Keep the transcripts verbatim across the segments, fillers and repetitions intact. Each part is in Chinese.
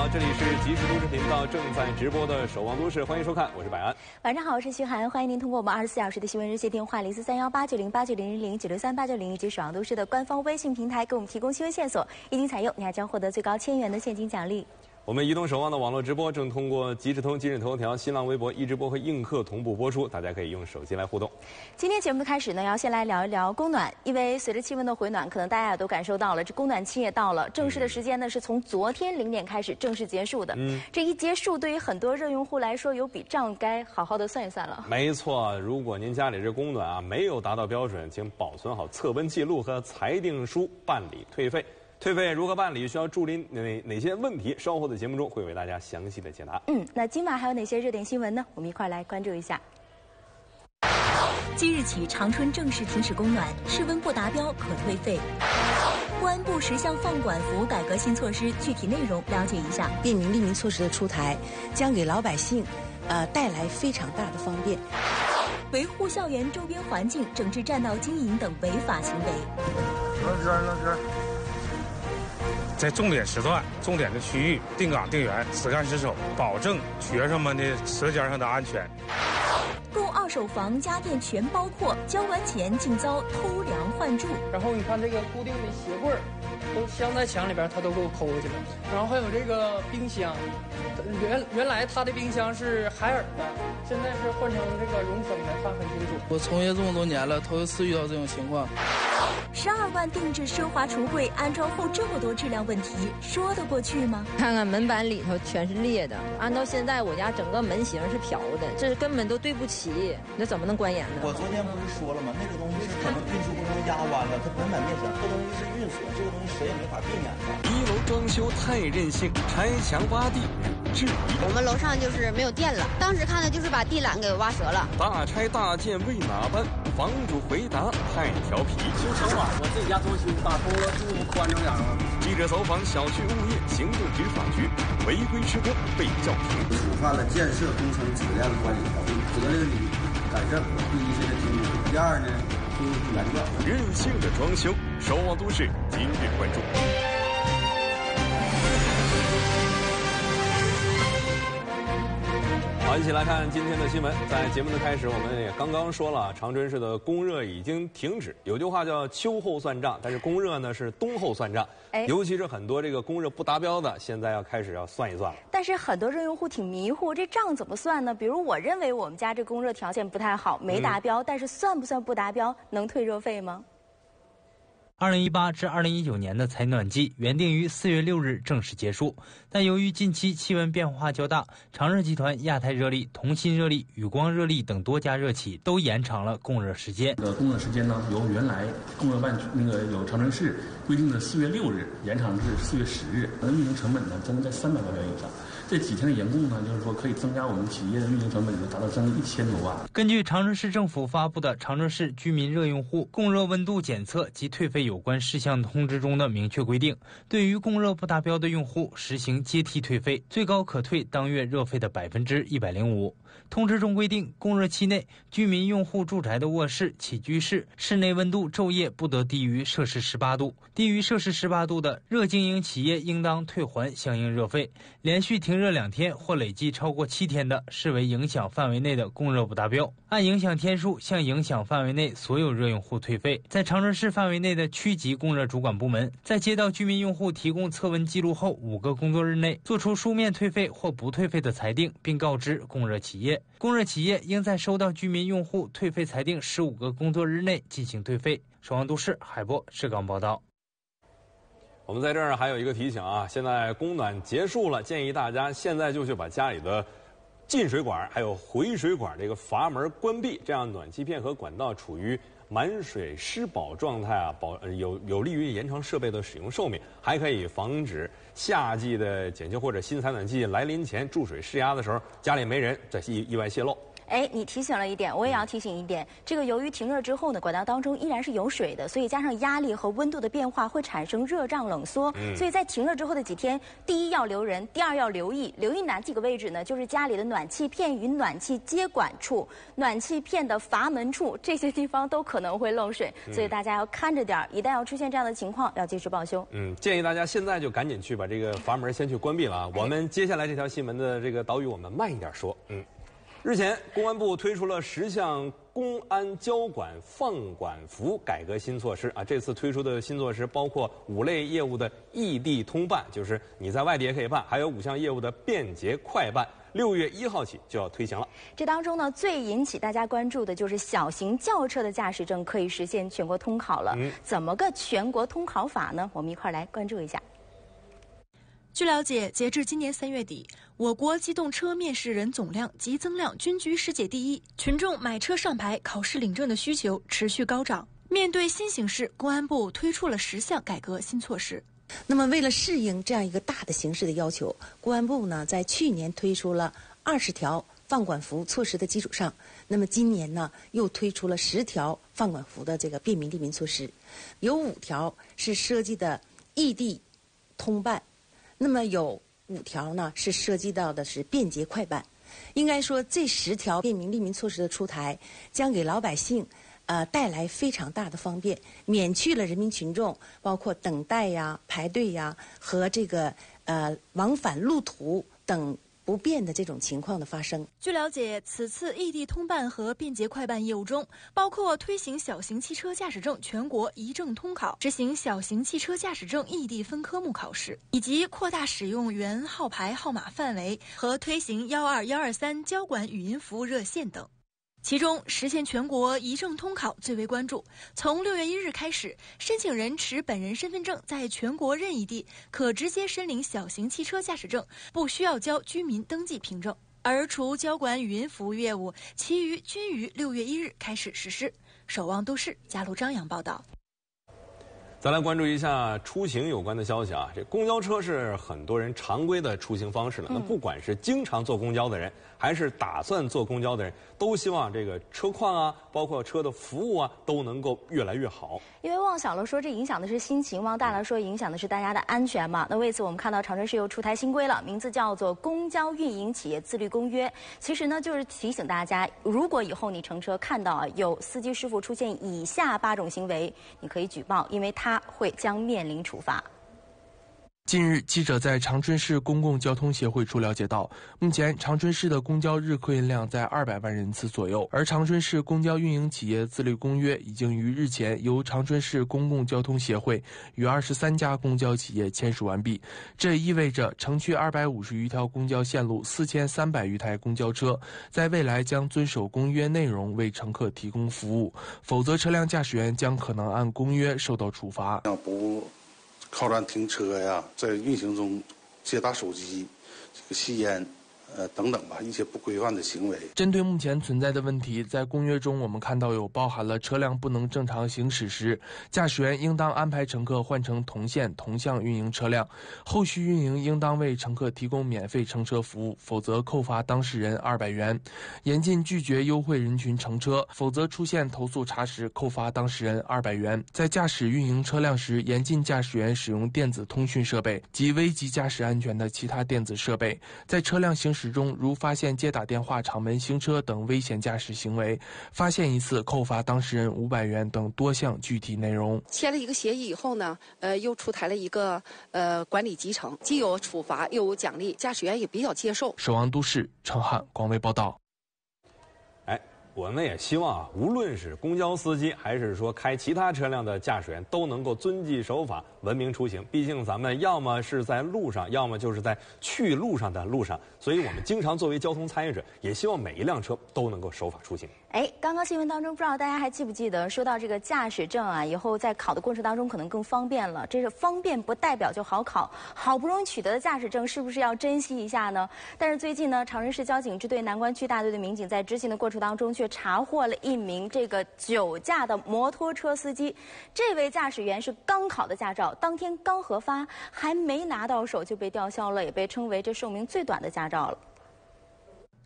这里是即时都市频道正在直播的《守望都市》，欢迎收看，我是百安。 晚上好，我是徐涵，欢迎您通过我们二十四小时的新闻热线电话零四三幺八九零八九零零零九六三八九零以及《守望都市》的官方微信平台给我们提供新闻线索，一经采用，你还将获得最高千元的现金奖励。 我们移动守望的网络直播正通过即时通、今日头条、新浪微博一直播和映客同步播出，大家可以用手机来互动。 今天节目的开始呢，要先来聊一聊供暖，因为随着气温的回暖，可能大家也都感受到了，这供暖期也到了。正式的时间呢，是从昨天零点开始正式结束的。嗯，这一结束，对于很多热用户来说，有笔账该好好的算一算了。 没错，如果您家里这供暖啊没有达到标准，请保存好测温记录和裁定书，办理退费。退费如何办理？需要注意哪哪些问题？稍后的节目中会为大家详细的解答。 嗯，那今晚还有哪些热点新闻呢？我们一块来关注一下。 即日起，长春正式停止供暖，室温不达标可退费。公安部十项放管服改革新措施具体内容了解一下。 便民利民措施的出台，将给老百姓，呃带来非常大的方便。 维护校园周边环境，整治占道经营等违法行为。 那边那边。在重点时段、重点的区域定岗定员、实干实守，保证学生们的舌尖上的安全。 购二手房家电全包括，交完钱竟遭偷梁换柱。 然后你看这个固定的鞋柜儿，都镶在墙里边，他都给我抠过去了。然后还有这个冰箱，原原来他的冰箱是海尔的，现在是换成这个荣升的，看很清楚。 我从业这么多年了，头一次遇到这种情况。 十二万定制奢华橱柜，安装后这么多质量问题，说得过去吗？ 看看门板里头全是裂的，按到现在我家整个门型是漂的，这根本都对不齐，那怎么能关严呢？ 我昨天不是说了吗？那个东西是可能运输过程压弯了，它门板面小，这东西是运锁，这个东西谁也没法避免的。 一楼装修太任性，拆墙挖地质疑。 我们楼上就是没有电了，当时看的就是把地缆给挖折了。 大拆大建为哪般？房主回答太调皮。 修墙瓦，我自己家装修，打通了住宽敞点了。 记者走访小区物业行政执法局，违规施工被叫停。 触犯了建设工程质量管理条例，责令你改正，第一是停工，第二呢就是原状。 任性的装修，守望都市今日关注。 好，一起来看今天的新闻。在节目的开始，我们也刚刚说了，长春市的供热已经停止。有句话叫“秋后算账”，但是供热呢是冬后算账。哎，尤其是很多这个供热不达标的，现在要开始要算一算了。 但是很多热用户挺迷糊，这账怎么算呢？比如我认为我们家这供热条件不太好，没达标，嗯、但是算不算不达标？能退热费吗？ 二零一八至二零一九年的采暖季原定于四月六日正式结束，但由于近期气温变化较大，长热集团、亚太热力、同心热力、宇光热力等多家热企都延长了供热时间。 呃，供热时间呢，由原来供热办那个有长春市规定的四月六日延长至四月十日，那运营成本呢增加在三百万元以上。这几天的延供呢，就是说可以增加我们企业的运营成本，就达到将近一千多万。 根据长春市政府发布的《长春市居民热用户供热温度检测及退费有关事项通知》中的明确规定，对于供热不达标的用户实行阶梯退费，最高可退当月热费的百分之一百零五。通知中规定，供热期内，居民用户住宅的卧室、起居室室内温度昼夜不得低于摄氏十八度，低于摄氏十八度的热经营企业应当退还相应热费。连续停热两天或累计超过七天的，视为影响范围内的供热不达标，按影响天数向影响范围内所有热用户退费。在长春市范围内的区级供热主管部门，在接到居民用户提供测温记录后五个工作日内作出书面退费或不退费的裁定，并告知供热企业。供热企业应在收到居民用户退费裁定十五个工作日内进行退费。守望都市海波市港报道。 我们在这儿还有一个提醒啊，现在供暖结束了，建议大家现在就去把家里的进水管还有回水管这个阀门关闭，这样暖气片和管道处于满水失保状态啊，保有有利于延长设备的使用寿命，还可以防止夏季的检修或者新采暖季来临前注水施压的时候，家里没人，这意意外泄漏。 哎，你提醒了一点，我也要提醒一点。这个由于停热之后呢，管道当中依然是有水的，所以加上压力和温度的变化，会产生热胀冷缩。嗯、所以在停热之后的几天，第一要留人，第二要留意，留意哪几个位置呢？就是家里的暖气片与暖气接管处、暖气片的阀门处这些地方都可能会漏水，嗯、所以大家要看着点儿。一旦要出现这样的情况，要及时报修。 嗯，建议大家现在就赶紧去把这个阀门先去关闭了啊！我们接下来这条新闻的这个导语，我们慢一点说。嗯。日前，公安部推出了十项公安交管放管服改革新措施啊。这次推出的新措施包括五类业务的异地通办，就是你在外地也可以办；还有五项业务的便捷快办。六月一号起就要推行了。 这当中呢，最引起大家关注的就是小型轿车的驾驶证可以实现全国通考了。嗯、怎么个全国通考法呢？我们一块儿来关注一下。 据了解，截至今年三月底，我国机动车面试人总量及增量均居世界第一，群众买车上牌、考试领证的需求持续高涨。面对新形势，公安部推出了十项改革新措施。 那么，为了适应这样一个大的形势的要求，公安部呢在去年推出了二十条放管服措施的基础上，那么今年呢又推出了十条放管服的这个便民利民措施，有五条是涉及的异地通办。那么有五条呢，是涉及到的是便捷快办。应该说，这十条便民利民措施的出台，将给老百姓呃带来非常大的方便，免去了人民群众包括等待呀、排队呀和这个呃往返路途等不便的这种情况的发生。 据了解，此次异地通办和便捷快办业务中，包括推行小型汽车驾驶证全国一证通考，执行小型汽车驾驶证异地分科目考试，以及扩大使用原号牌号码范围和推行幺二幺二三交管语音服务热线等。其中，实现全国一证通考最为关注。从六月一日开始，申请人持本人身份证在全国任意地可直接申领小型汽车驾驶证，不需要交居民登记凭证。而除交管语音服务业务，其余均于六月一日开始实施。守望都市加鲁张扬报道。 再来关注一下出行有关的消息啊，这公交车是很多人常规的出行方式了。嗯、那不管是经常坐公交的人，还是打算坐公交的人，都希望这个车况啊，包括车的服务啊，都能够越来越好。 因为往小了说，这影响的是心情；往大了说，影响的是大家的安全嘛。那为此，我们看到长春市又出台新规了，名字叫做《公交运营企业自律公约》。其实呢，就是提醒大家，如果以后你乘车看到啊有司机师傅出现以下八种行为，你可以举报，因为他会将面临处罚。 近日，记者在长春市公共交通协会处了解到，目前长春市的公交日客运量在二百万人次左右，而长春市公交运营企业自律公约已经于日前由长春市公共交通协会与二十三家公交企业签署完毕。这意味着城区二百五十余条公交线路、四千三百余台公交车，在未来将遵守公约内容为乘客提供服务，否则车辆驾驶员将可能按公约受到处罚。 不靠站停车呀，在运行中接打手机、这个吸烟，呃等等吧，一些不规范的行为。 针对目前存在的问题，在公约中我们看到有包含了车辆不能正常行驶时，驾驶员应当安排乘客换乘同线同向运营车辆，后续运营应当为乘客提供免费乘车服务，否则扣罚当事人二百元；严禁拒绝优惠人群乘车，否则出现投诉查实，扣罚当事人二百元。在驾驶运营车辆时，严禁驾驶员使用电子通讯设备及危及驾驶安全的其他电子设备。在车辆行驶中，如发现接打电话、敞门行车等危险驾驶行为，发现一次扣罚当事人五百元等多项具体内容。 签了一个协议以后呢，呃，又出台了一个呃管理集成，既有处罚又有奖励，驾驶员也比较接受。 守望都市，陈汉广为报道。 哎，我们也希望啊，无论是公交司机还是说开其他车辆的驾驶员，都能够遵纪守法、文明出行。毕竟咱们要么是在路上，要么就是在去路上的路上，所以我们经常作为交通参与者，也希望每一辆车都能够守法出行。 哎，刚刚新闻当中，不知道大家还记不记得，说到这个驾驶证啊，以后在考的过程当中可能更方便了。这是方便不代表就好考，好不容易取得的驾驶证，是不是要珍惜一下呢？但是最近呢，长春市交警支队南关区大队的民警在执行的过程当中，却查获了一名这个酒驾的摩托车司机。这位驾驶员是刚考的驾照，当天刚核发，还没拿到手就被吊销了，也被称为这寿命最短的驾照了。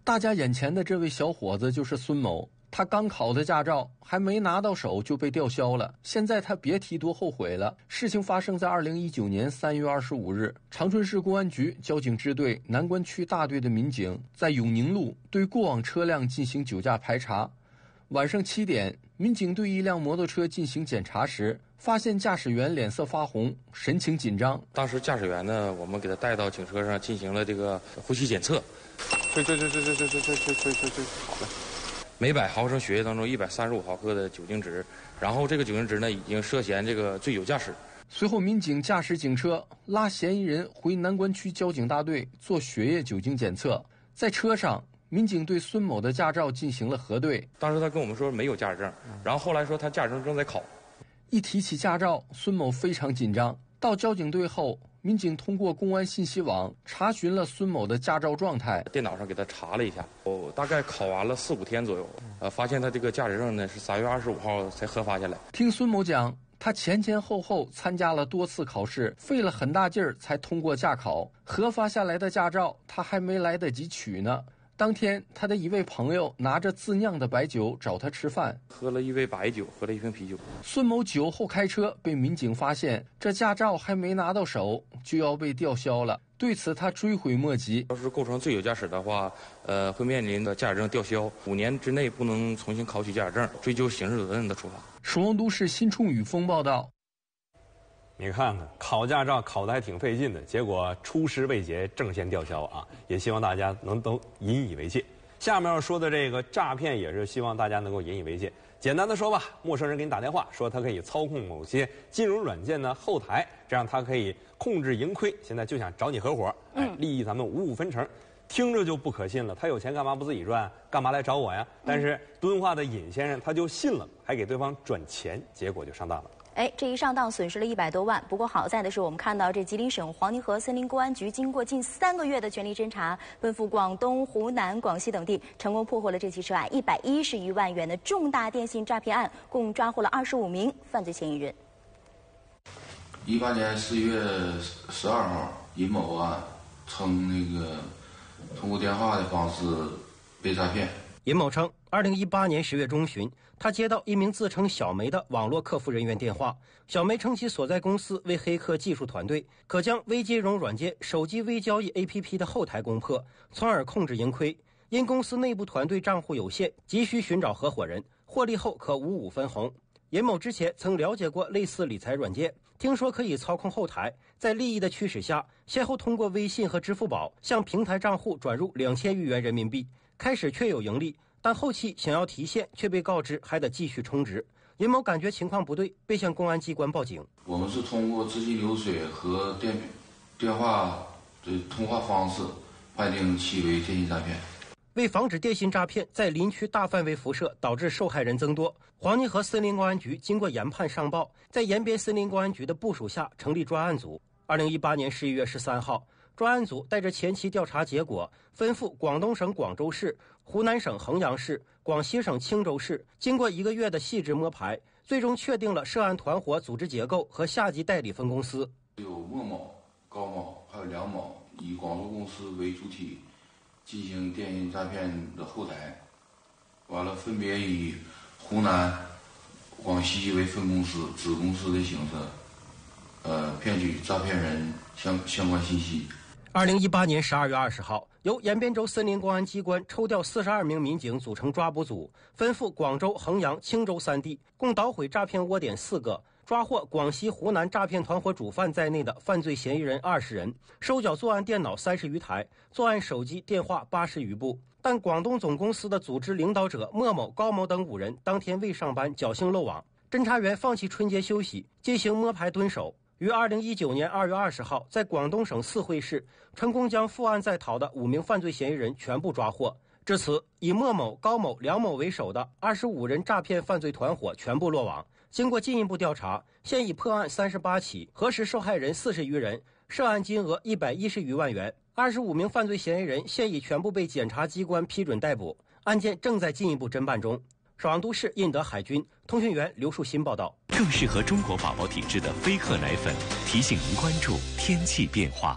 大家眼前的这位小伙子就是孙某，他刚考的驾照还没拿到手就被吊销了，现在他别提多后悔了。事情发生在二零一九年三月二十五日，长春市公安局交警支队南关区大队的民警在永宁路对过往车辆进行酒驾排查。晚上七点，民警对一辆摩托车进行检查时，发现驾驶员脸色发红，神情紧张。 当时驾驶员呢，我们给他带到警车上进行了这个呼吸检测。吹吹吹吹吹吹吹吹吹吹吹吹，好了。每百毫升血液当中一百三十五毫克的酒精值，然后这个酒精值呢已经涉嫌这个醉酒驾驶。 随后，民警驾驶警车拉嫌疑人回南关区交警大队做血液酒精检测。在车上，民警对孙某的驾照进行了核对。 当时他跟我们说没有驾驶证，然后后来说他驾驶证正在考。 一提起驾照，孙某非常紧张。到交警队后，民警通过公安信息网查询了孙某的驾照状态， 电脑上给他查了一下，我大概考完了四五天左右，呃，发现他这个驾驶证呢是三月二十五号才核发下来。 听孙某讲，他前前后后参加了多次考试，费了很大劲儿才通过驾考，核发下来的驾照他还没来得及取呢。当天，他的一位朋友拿着自酿的白酒找他吃饭， 喝了一杯白酒，喝了一瓶啤酒。 孙某酒后开车，被民警发现，这驾照还没拿到手就要被吊销了。对此，他追悔莫及。 要是构成醉酒驾驶的话，呃，会面临的驾驶证吊销，五年之内不能重新考取驾驶证，追究刑事责任的处罚。 守望都市新冲雨风报道。 你看看，考驾照考得还挺费劲的，结果出师未捷，证先吊销啊！也希望大家能都引以为戒。下面要说的这个诈骗，也是希望大家能够引以为戒。简单的说吧，陌生人给你打电话，说他可以操控某些金融软件的后台，这样他可以控制盈亏。现在就想找你合伙，哎，利益咱们五五分成。听着就不可信了，他有钱干嘛不自己赚？干嘛来找我呀？但是敦化的尹先生他就信了，还给对方转钱，结果就上当了。 哎，这一上当损失了一百多万。不过好在的是，我们看到这吉林省黄泥河森林公安局经过近三个月的全力侦查，奔赴广东、湖南、广西等地，成功破获了这起涉案一百一十余万元的重大电信诈骗案，共抓获了二十五名犯罪嫌疑人。 一八年四月十二号，尹某啊，称那个通过电话的方式被诈骗。 尹某称，二零一八年十月中旬，他接到一名自称小梅的网络客服人员电话，小梅称其所在公司为黑客技术团队，可将微金融软件、手机微交易 A P P 的后台攻破，从而控制盈亏。因公司内部团队账户有限，急需寻找合伙人，获利后可五五分红。尹某之前曾了解过类似理财软件，听说可以操控后台，在利益的驱使下，先后通过微信和支付宝向平台账户转入两千余元人民币。开始确有盈利，但后期想要提现，却被告知还得继续充值。尹某感觉情况不对，被向公安机关报警。 我们是通过资金流水和电电话的通话方式判定其为电信诈骗。 为防止电信诈骗在林区大范围辐射，导致受害人增多，黄泥河森林公安局经过研判上报，在延边森林公安局的部署下成立专案组。二零一八年十一月十三号，专案组带着前期调查结果，奔赴广东省广州市、湖南省衡阳市、广西省青州市，经过一个月的细致摸排，最终确定了涉案团伙组织结构和下级代理分公司。 有莫某、高某还有梁某以广州公司为主体进行电信诈骗的后台，完了分别以湖南、广西为分公司、子公司的形式，呃，骗取诈骗人相相关信息。 二零一八年十二月二十号，由延边州森林公安机关抽调四十二名民警组成抓捕组，奔赴广州、衡阳、青州三地，共捣毁诈骗窝点四个，抓获广西、湖南诈骗团伙主犯在内的犯罪嫌疑人二十人，收缴作案电脑三十余台，作案手机、电话八十余部。但广东总公司的组织领导者莫某、高某等五人当天未上班，侥幸漏网。侦查员放弃春节休息，进行摸排蹲守。于二零一九年二月二十号，在广东省四会市成功将负案在逃的五名犯罪嫌疑人全部抓获。至此，以莫某、高某、梁某为首的二十五人诈骗犯罪团伙全部落网。经过进一步调查，现已破案三十八起，核实受害人四十余人，涉案金额一百一十余万元。二十五名犯罪嫌疑人现已全部被检察机关批准逮捕，案件正在进一步侦办中。首阳都市印德海军通讯员刘树新报道。 更适合中国宝宝体质的飞鹤奶粉，提醒您关注天气变化。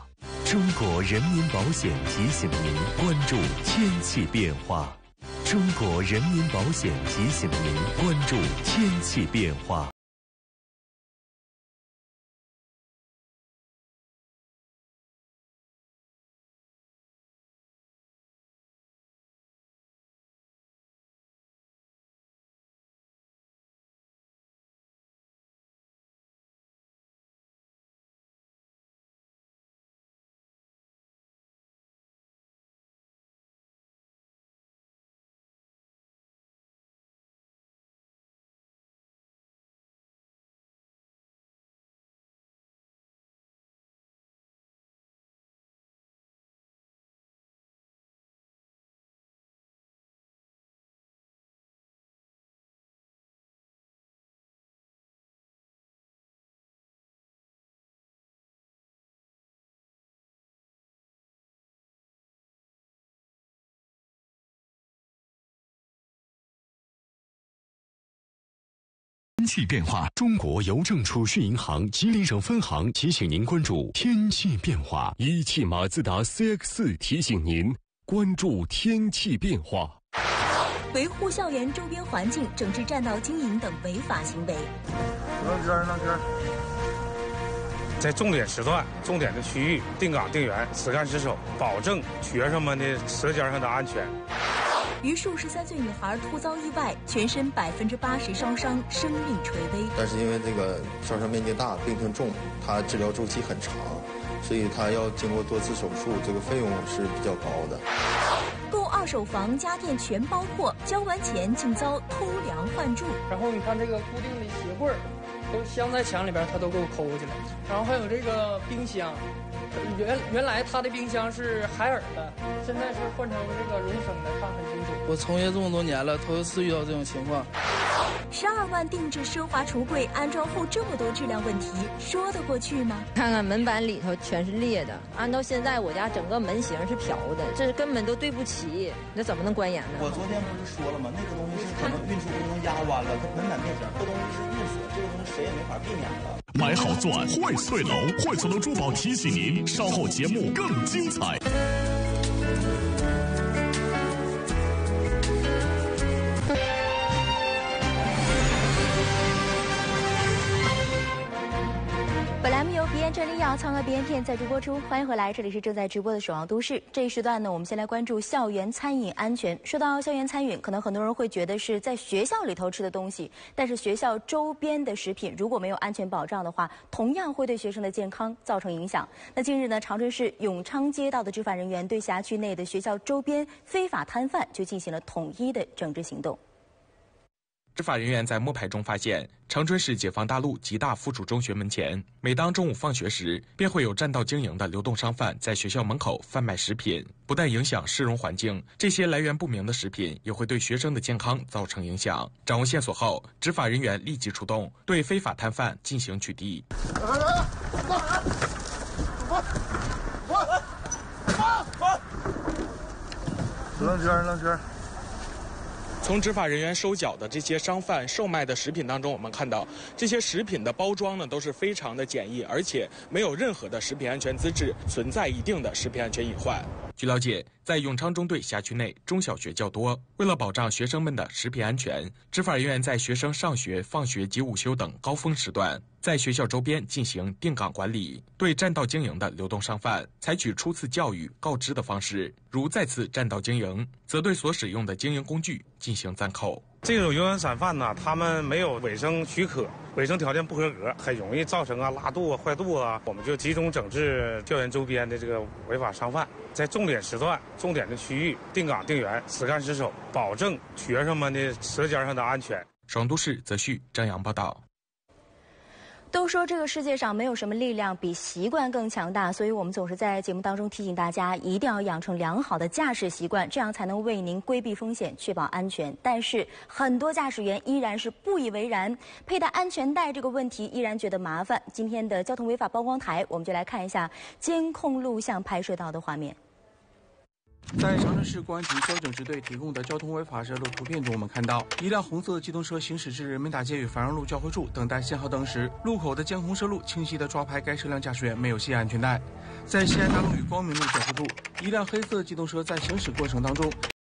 中国人民保险提醒您关注天气变化。中国人民保险提醒您关注天气变化。 天气变化，中国邮政储蓄银行吉林省分行提醒您关注天气变化。一汽马自达 C X 四 提醒您关注天气变化。 维护校园周边环境、整治占道经营等违法行为。 让边让边。在重点时段、重点的区域定岗定员、实干实守，保证学生们的舌尖上的安全。 榆树十三岁女孩突遭意外，全身百分之八十烧伤，生命垂危。 但是因为这个烧伤面积大，病情重，她治疗周期很长，所以她要经过多次手术，这个费用是比较高的。 购二手房家电全包括，交完钱竟遭偷梁换柱。 然后你看这个固定的鞋柜儿，都镶在墙里边，它都给我抠起来。然后还有这个冰箱。原原来他的冰箱是海尔的，现在是换成这个荣升的，看很清楚。 我从业这么多年了，头一次遇到这种情况。 十二万定制奢华橱柜，安装后这么多质量问题，说得过去吗？ 看看门板里头全是裂的，按到现在我家整个门型是漂的，这根本都对不齐，那怎么能关严呢？ 我昨天不是说了吗？那个东西是可能运输工程压弯了，它门板变形，这东西是运锁，这个东西谁也没法避免的。 买好钻，惠翠楼，惠翠楼珠宝提醒您，稍后节目更精彩。 本栏目由鼻炎真理药、苍河鼻炎片赞助播出，欢迎回来，这里是正在直播的《守望都市》。这一时段呢，我们先来关注校园餐饮安全。说到校园餐饮，可能很多人会觉得是在学校里头吃的东西，但是学校周边的食品如果没有安全保障的话，同样会对学生的健康造成影响。那近日呢，长春市永昌街道的执法人员对辖区内的学校周边非法摊贩就进行了统一的整治行动。 执法人员在摸排中发现，长春市解放大路吉大附属中学门前，每当中午放学时，便会有占道经营的流动商贩在学校门口贩卖食品，不但影响市容环境，这些来源不明的食品也会对学生的健康造成影响。掌握线索后，执法人员立即出动，对非法摊贩进行取缔。 扔圈扔圈。 从执法人员收缴的这些商贩售卖的食品当中，我们看到这些食品的包装呢都是非常的简易，而且没有任何的食品安全资质，存在一定的食品安全隐患。据了解，在永昌中队辖区内中小学较多，为了保障学生们的食品安全，执法人员在学生上学、放学及午休等高峰时段，在学校周边进行定岗管理，对占道经营的流动商贩采取初次教育告知的方式，如再次占道经营，则对所使用的经营工具进行暂扣。 这种油盐散贩呢，他们没有卫生许可，卫生条件不合格，很容易造成啊拉肚啊、坏肚啊。我们就集中整治校园周边的这个违法商贩，在重点时段、重点的区域定岗定员、实干实守，保证学生们的舌尖上的安全。 首都市则序张扬报道。 都说这个世界上没有什么力量比习惯更强大，所以我们总是在节目当中提醒大家，一定要养成良好的驾驶习惯，这样才能为您规避风险，确保安全。但是很多驾驶员依然是不以为然，佩戴安全带这个问题依然觉得麻烦。今天的交通违法曝光台，我们就来看一下监控录像拍摄到的画面。 在长春市公安局交警支队提供的交通违法摄录图片中，我们看到一辆红色机动车行驶至人民大街与繁荣路交汇处等待信号灯时，路口的监控摄录清晰地抓拍该车辆驾驶员没有系安全带。在西安大路与光明路交汇处，一辆黑色机动车在行驶过程当中。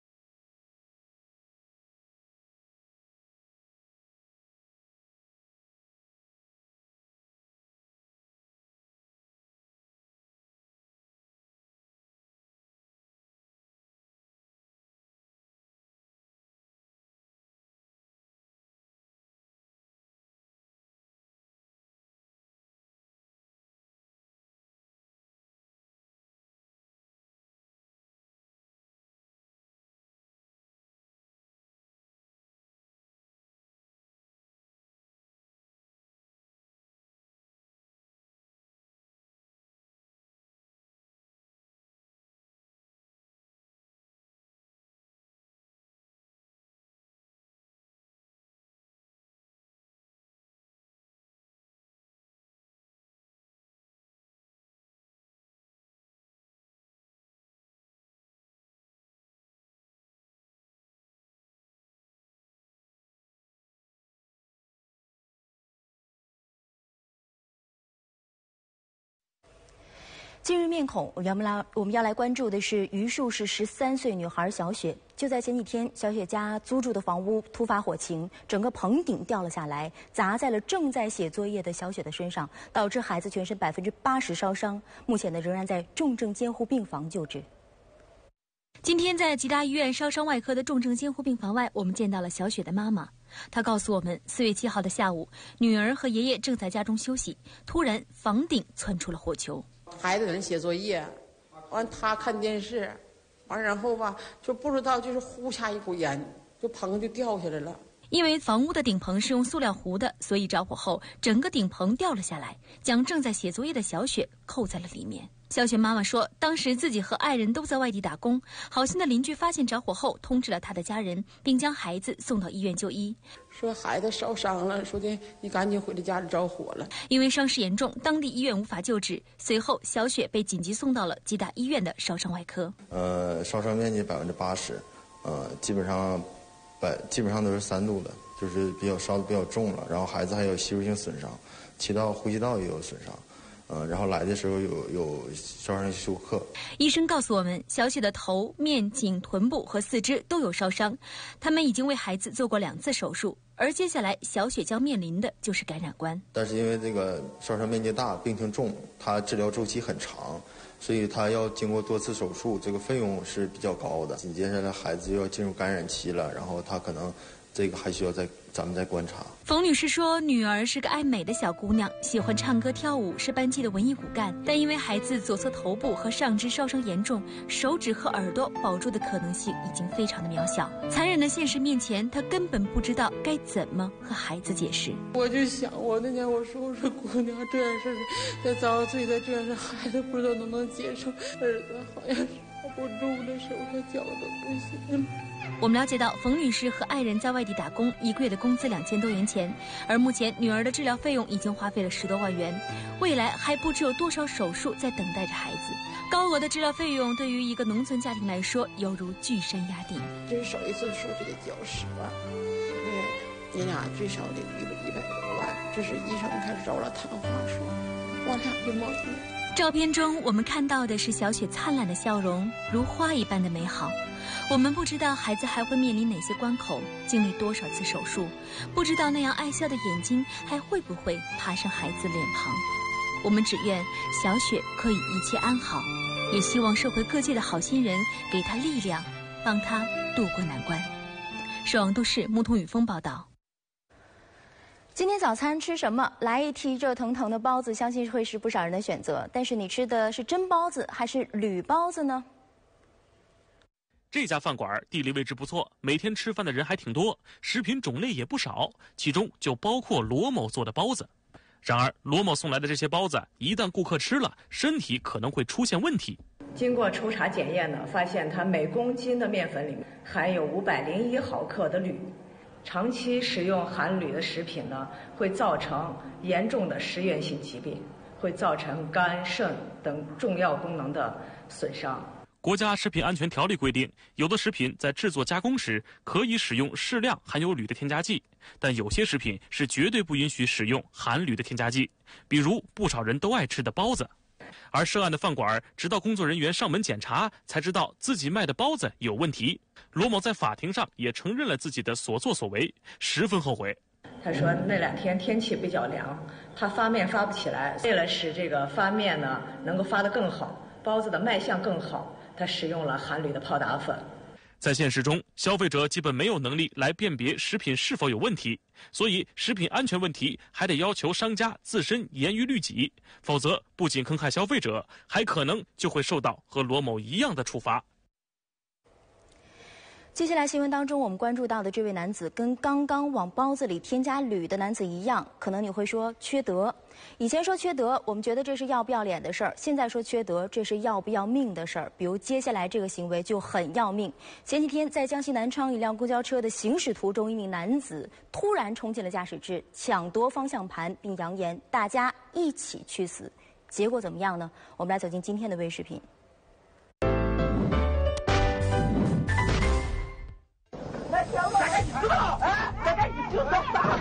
今日面孔，我们来我们要来关注的是榆树市十三岁女孩小雪。就在前几天，小雪家租住的房屋突发火情，整个棚顶掉了下来，砸在了正在写作业的小雪的身上，导致孩子全身百分之八十烧伤。目前呢，仍然在重症监护病房救治。 今天在吉大医院烧伤外科的重症监护病房外，我们见到了小雪的妈妈。她告诉我们，四月七号的下午，女儿和爷爷正在家中休息，突然房顶窜出了火球。 孩子在那写作业，完他看电视，完然后吧就不知道就是呼下一股烟，就棚就掉下来了。 因为房屋的顶棚是用塑料糊的，所以着火后整个顶棚掉了下来，将正在写作业的小雪扣在了里面。小雪妈妈说，当时自己和爱人都在外地打工，好心的邻居发现着火后通知了她的家人，并将孩子送到医院就医。 说孩子烧伤了，说的你赶紧回到家里着火了。 因为伤势严重，当地医院无法救治，随后小雪被紧急送到了吉大医院的烧伤外科。 呃，烧伤面积百分之八十，呃，基本上百基本上都是三度的，就是比较烧的比较重了。然后孩子还有吸入性损伤，气道、呼吸道也有损伤。呃，然后来的时候有有烧伤休克。 医生告诉我们，小雪的头、面、颈、臀部和四肢都有烧伤，他们已经为孩子做过两次手术，而接下来小雪将面临的就是感染关。 但是因为这个烧伤面积大、病情重，它治疗周期很长，所以他要经过多次手术，这个费用是比较高的。紧接着呢，孩子又要进入感染期了，然后他可能这个还需要再咱们再观察。 冯女士说，女儿是个爱美的小姑娘，喜欢唱歌跳舞，是班级的文艺骨干。但因为孩子左侧头部和上肢烧伤严重，手指和耳朵保住的可能性已经非常的渺小。残忍的现实面前，她根本不知道该怎么和孩子解释。 我就想，我那天我说我说姑娘这样事再遭罪再这样事，孩子不知道能不能接受。儿子好像是抱不住的时候，他脚都不行。 我们了解到，冯女士和爱人在外地打工，一个月的工资两千多元钱，而目前女儿的治疗费用已经花费了十多万元，未来还不知有多少手术在等待着孩子。高额的治疗费用对于一个农村家庭来说，犹如巨山压顶。 这手一次手就得交十万，对，你俩最少得一百一百多万。这是医生开始找我俩谈话说，我俩就懵了。 照片中我们看到的是小雪灿烂的笑容，如花一般的美好。我们不知道孩子还会面临哪些关口，经历多少次手术，不知道那样爱笑的眼睛还会不会爬上孩子脸庞。我们只愿小雪可以一切安好，也希望社会各界的好心人给她力量，帮她渡过难关。首阳都市木通雨峰报道。 今天早餐吃什么？来一屉热腾腾的包子，相信会是不少人的选择。但是你吃的是真包子还是铝包子呢？ 这家饭馆地理位置不错，每天吃饭的人还挺多，食品种类也不少，其中就包括罗某做的包子。然而，罗某送来的这些包子，一旦顾客吃了，身体可能会出现问题。 经过抽查检验呢，发现它每公斤的面粉里面含有五百零一毫克的铝。长期食用含铝的食品呢，会造成严重的食源性疾病，会造成肝、肾等重要功能的损伤。 国家食品安全条例规定，有的食品在制作加工时可以使用适量含有铝的添加剂，但有些食品是绝对不允许使用含铝的添加剂，比如不少人都爱吃的包子。而涉案的饭馆直到工作人员上门检查，才知道自己卖的包子有问题。罗某在法庭上也承认了自己的所作所为，十分后悔。 他说那两天天气比较凉，他发面发不起来，为了使这个发面呢能够发得更好，包子的卖相更好，他使用了含铝的泡打粉。 在现实中，消费者基本没有能力来辨别食品是否有问题，所以食品安全问题还得要求商家自身严于律己，否则不仅坑害消费者，还可能就会受到和罗某一样的处罚。 接下来新闻当中，我们关注到的这位男子跟刚刚往包子里添加铝的男子一样，可能你会说缺德。以前说缺德，我们觉得这是要不要脸的事儿；现在说缺德，这是要不要命的事儿。比如接下来这个行为就很要命。前几天在江西南昌一辆公交车的行驶途中，一名男子突然冲进了驾驶室，抢夺方向盘，并扬言大家一起去死。结果怎么样呢？我们来走进今天的微视频。 大家一起知道，哎，大家一起知道，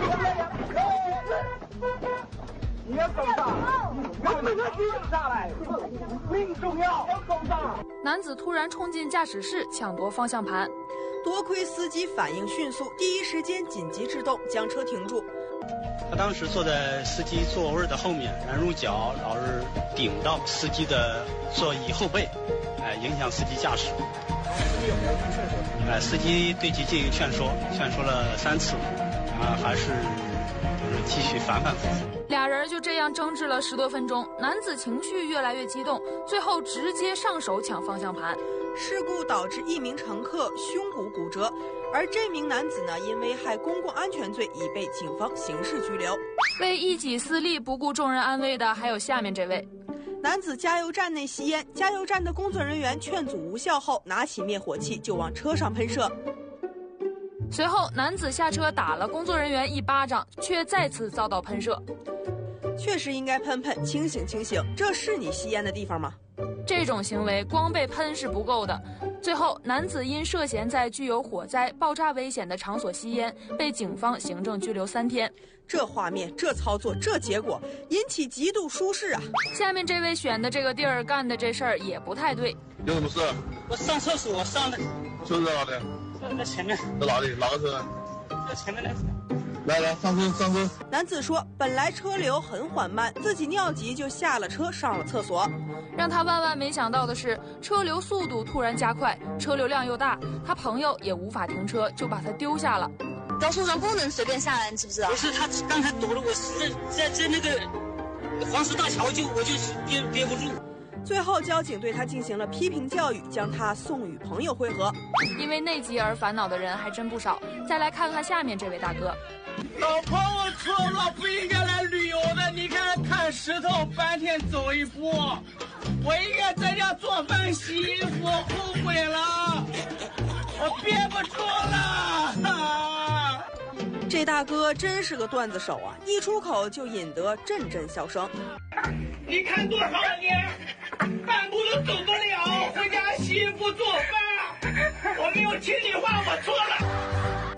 你要搞啥？我们要顶上来，命重要，要搞啥？ 男子突然冲进驾驶室，抢夺方向盘， 多亏司机反应迅速，第一时间紧急制动，将车停住。 他当时坐在司机座位的后面，然后脚老是顶到司机的座椅后背，哎，影响司机驾驶。司机有没有去劝说？哎，司机对其进行劝说，劝说了三次，啊，还是就是继续反反复复。 俩人就这样争执了十多分钟，男子情绪越来越激动，最后直接上手抢方向盘。 事故导致一名乘客胸骨骨折，而这名男子呢，因危害公共安全罪已被警方刑事拘留。 为一己私利不顾众人安危的还有下面这位。 男子加油站内吸烟，加油站的工作人员劝阻无效后，拿起灭火器就往车上喷射。 随后，男子下车打了工作人员一巴掌，却再次遭到喷射。 确实应该喷喷，清醒清醒，这是你吸烟的地方吗？ 这种行为光被喷是不够的。最后，男子因涉嫌在具有火灾、爆炸危险的场所吸烟，被警方行政拘留三天。 这画面、这操作、这结果，引起极度舒适啊！ 下面这位选的这个地儿干的这事儿也不太对。 有什么事？ 我上厕所上的。 车在哪里？ 在前面。 在哪里？哪个车？ 在前面那车。 来来，上车上车。 男子说，本来车流很缓慢，自己尿急就下了车上了厕所。 让他万万没想到的是，车流速度突然加快，车流量又大，他朋友也无法停车，就把他丢下了。 高速上不能随便下来，你知不知道？ 不是，他刚才堵了我，是在在那个黄石大桥就我就憋憋不住。 最后，交警对他进行了批评教育，将他送与朋友会合。 因为内急而烦恼的人还真不少。再来看看下面这位大哥。 老婆，我错了，不应该来旅游的。你看，看石头半天走一步，我应该在家做饭洗衣服，后悔了，我憋不住了。啊、 这大哥真是个段子手啊，一出口就引得阵阵笑声。 你看多少年，半步都走不了，回家洗衣服做饭，我没有听你话，我错了。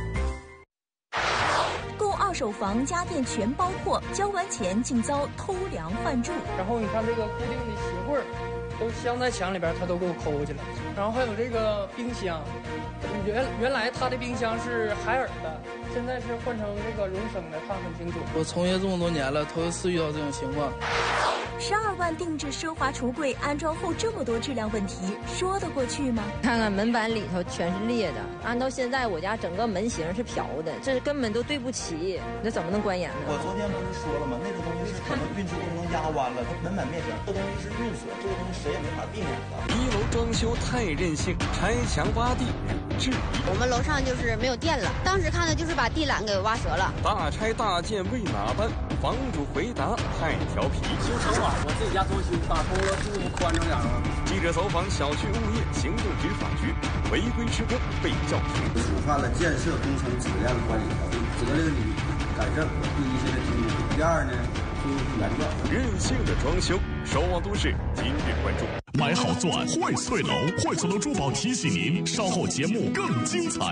购二手房家电全包括，交完钱竟遭偷梁换柱。 然后你看这个固定的鞋柜儿，都镶在墙里边，他都给我抠去了。然后还有这个冰箱，原原来他的冰箱是海尔的，现在是换成这个荣升的，看很清楚。 我从业这么多年了，头一次遇到这种情况。 十二万定制奢华橱柜，安装后这么多质量问题，说得过去吗？ 看看门板里头全是裂的，按到现在我家整个门型是瓢的，这根本都对不齐，那怎么能关严呢？ 我昨天不是说了吗？那个东西是可能运输工程压弯了，它门板面型，这东西是运锁，这个东西谁也没法避免的。 一楼装修太任性，拆墙挖地质疑。 我们楼上就是没有电了，当时看的就是把地缆给挖折了。 大拆大建为哪般？房主回答太调皮。 修成了，我自己家装修打通了，这么宽敞点了。 记者走访小区物业行政执法局，违规施工被叫停。 触犯了建设工程质量管理条例，责令你改正，第一现在停工。第二呢， 恢复原状。任性的装修，守望都市今日关注。 买好钻，荟翠楼，荟翠楼珠宝提醒您，稍后节目更精彩。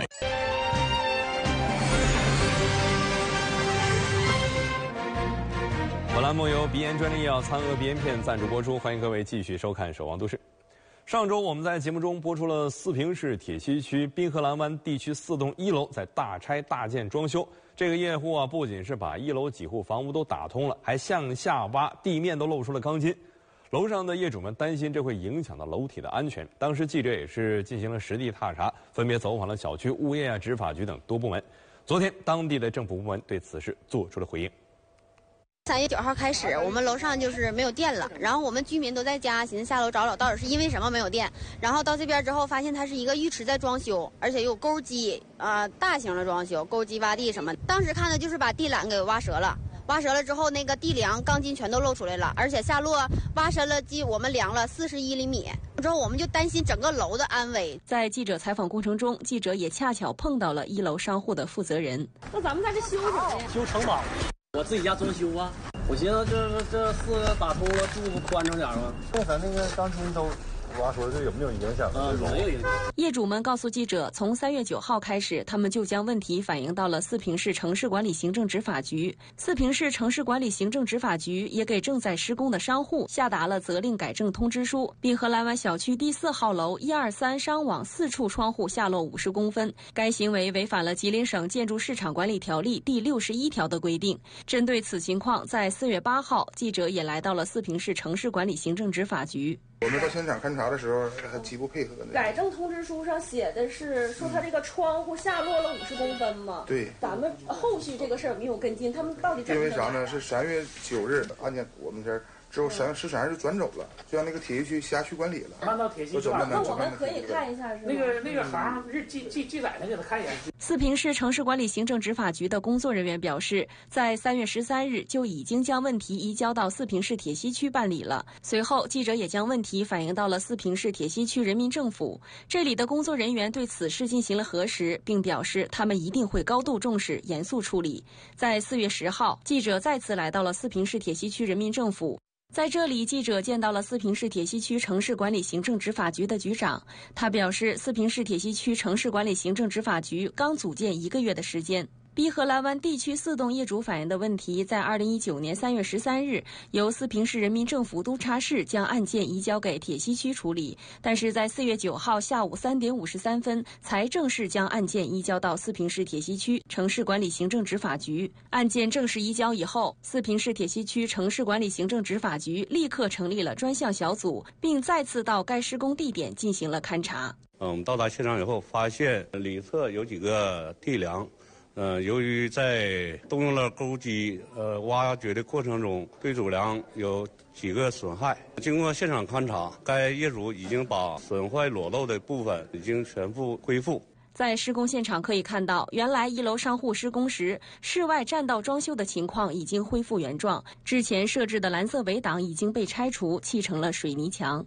本栏目由鼻炎专利药苍阿鼻炎片赞助播出，欢迎各位继续收看《守望都市》。上周我们在节目中播出了四平市铁西区滨河蓝湾地区四栋一楼在大拆大建装修。这个业户啊，不仅是把一楼几户房屋都打通了，还向下挖，地面都露出了钢筋。楼上的业主们担心这会影响到楼体的安全。当时记者也是进行了实地踏查，分别走访了小区物业啊、执法局等多部门。昨天，当地的政府部门对此事做出了回应。 三月九号开始，我们楼上就是没有电了，然后我们居民都在家寻思下楼找找到底是因为什么没有电。然后到这边之后，发现它是一个浴池在装修，而且有钩机，呃，大型的装修，钩机挖地什么。当时看的就是把地缆给挖折了，挖折了之后，那个地梁钢筋全都露出来了，而且下落挖深了，即我们量了四十一厘米。之后我们就担心整个楼的安危。 在记者采访过程中，记者也恰巧碰到了一楼商户的负责人。 那咱们在这修什么呀？ 修城堡。我自己家装修啊，我寻思这这四个打通了，住不宽敞点吗？ 刚才那个钢筋都挖出来，这有没有影响？ 啊，没有影响。 业主们告诉记者，从三月九号开始，他们就将问题反映到了四平市城市管理行政执法局。四平市城市管理行政执法局也给正在施工的商户下达了责令改正通知书。滨河蓝湾小区第四号楼一二三商网四处窗户下落五十公分，该行为违反了吉林省建筑市场管理条例第六十一条的规定。针对此情况，在四月八号，记者也来到了四平市城市管理行政执法局。 我们到现场勘查的时候，还极不配合呢。 改正通知书上写的是说他这个窗户下落了五十公分嘛？ 对。 咱们后续这个事儿没有跟进，他们到底怎么？ 因为啥呢？是三月九日案件我们这儿之后，三十三日就转走了，就让那个铁西区辖区管理了。 按照铁西区， 那我们可以看一下是吗？ 那个那个行日记记记载的，给他看一眼。 四平市城市管理行政执法局的工作人员表示，在三月十三日就已经将问题移交到四平市铁西区办理了。随后，记者也将问题反映到了四平市铁西区人民政府，这里的工作人员对此事进行了核实，并表示他们一定会高度重视、严肃处理。在四月十号，记者再次来到了四平市铁西区人民政府。在这里，记者见到了四平市铁西区城市管理行政执法局的局长。他表示，四平市铁西区城市管理行政执法局刚组建一个月的时间。滨河蓝湾地区四栋业主反映的问题，在二零一九年三月十三日，由四平市人民政府督察室将案件移交给铁西区处理，但是在四月九号下午三点五十三分，才正式将案件移交到四平市铁西区城市管理行政执法局。案件正式移交以后，四平市铁西区城市管理行政执法局立刻成立了专项小组，并再次到该施工地点进行了勘查。 嗯，我们到达现场以后，发现里侧有几个地梁。呃，由于在动用了钩机呃挖掘的过程中，对主梁有几个损害。经过现场勘查，该业主已经把损坏裸露的部分已经全部恢复。 在施工现场可以看到，原来一楼商户施工时室外占道装修的情况已经恢复原状，之前设置的蓝色围挡已经被拆除，砌成了水泥墙。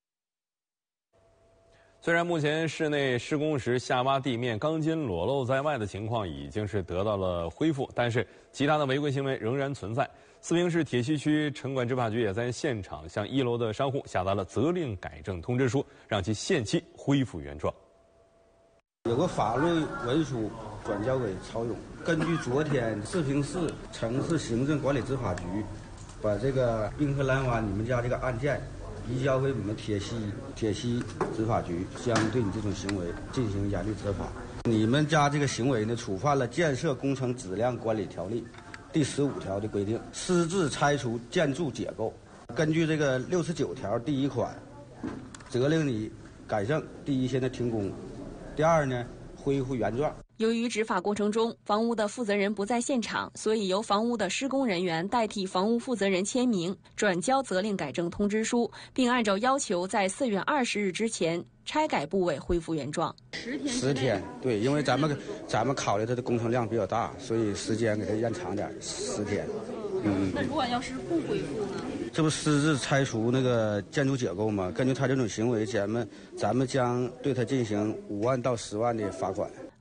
虽然目前室内施工时下挖地面钢筋裸露在外的情况已经是得到了恢复，但是其他的违规行为仍然存在。四平市铁西区城管执法局也在现场向一楼的商户下达了责令改正通知书，让其限期恢复原状。 有个法律文书转交给曹勇，根据昨天四平市城市行政管理执法局把这个滨河蓝湾你们家这个案件移交给我们铁西铁西执法局，将对你这种行为进行严厉执法。你们家这个行为呢，触犯了《建设工程质量管理条例》第十五条的规定，私自拆除建筑结构。根据这个六十九条第一款，责令你改正：第一，现在停工；第二呢，恢复原状。 由于执法过程中房屋的负责人不在现场，所以由房屋的施工人员代替房屋负责人签名，转交责令改正通知书，并按照要求在四月二十日之前拆改部位恢复原状。 十天。十天，对，因为咱们咱们考虑它的工程量比较大，所以时间给它延长点，十天。 嗯。那如果要是不恢复呢？ 这不私自拆除那个建筑结构吗？根据他这种行为，咱们咱们将对他进行五万到十万的罚款。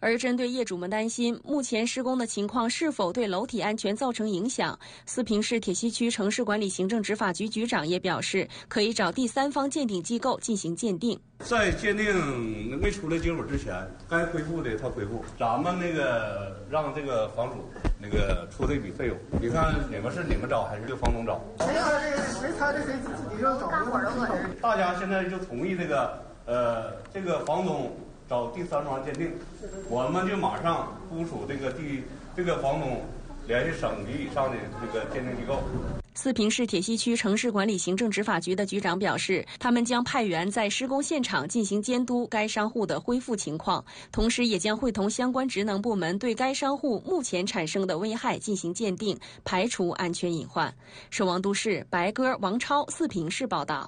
而针对业主们担心目前施工的情况是否对楼体安全造成影响，四平市铁西区城市管理行政执法局局长也表示，可以找第三方鉴定机构进行鉴定。 在鉴定没出来结果之前，该恢复的他恢复，咱们那个让这个房主那个出这笔费用。你看哪个是你们找还是这个房东找？ 谁猜这个谁猜这谁自己就找干活的嘛？ 大家现在就同意这个呃这个房东找第三方鉴定，我们就马上部署这个第这个房东联系省级以上的这个鉴定机构。 四平市铁西区城市管理行政执法局的局长表示，他们将派员在施工现场进行监督该商户的恢复情况，同时也将会同相关职能部门对该商户目前产生的危害进行鉴定，排除安全隐患。守望都市白鸽、王超，四平市报道。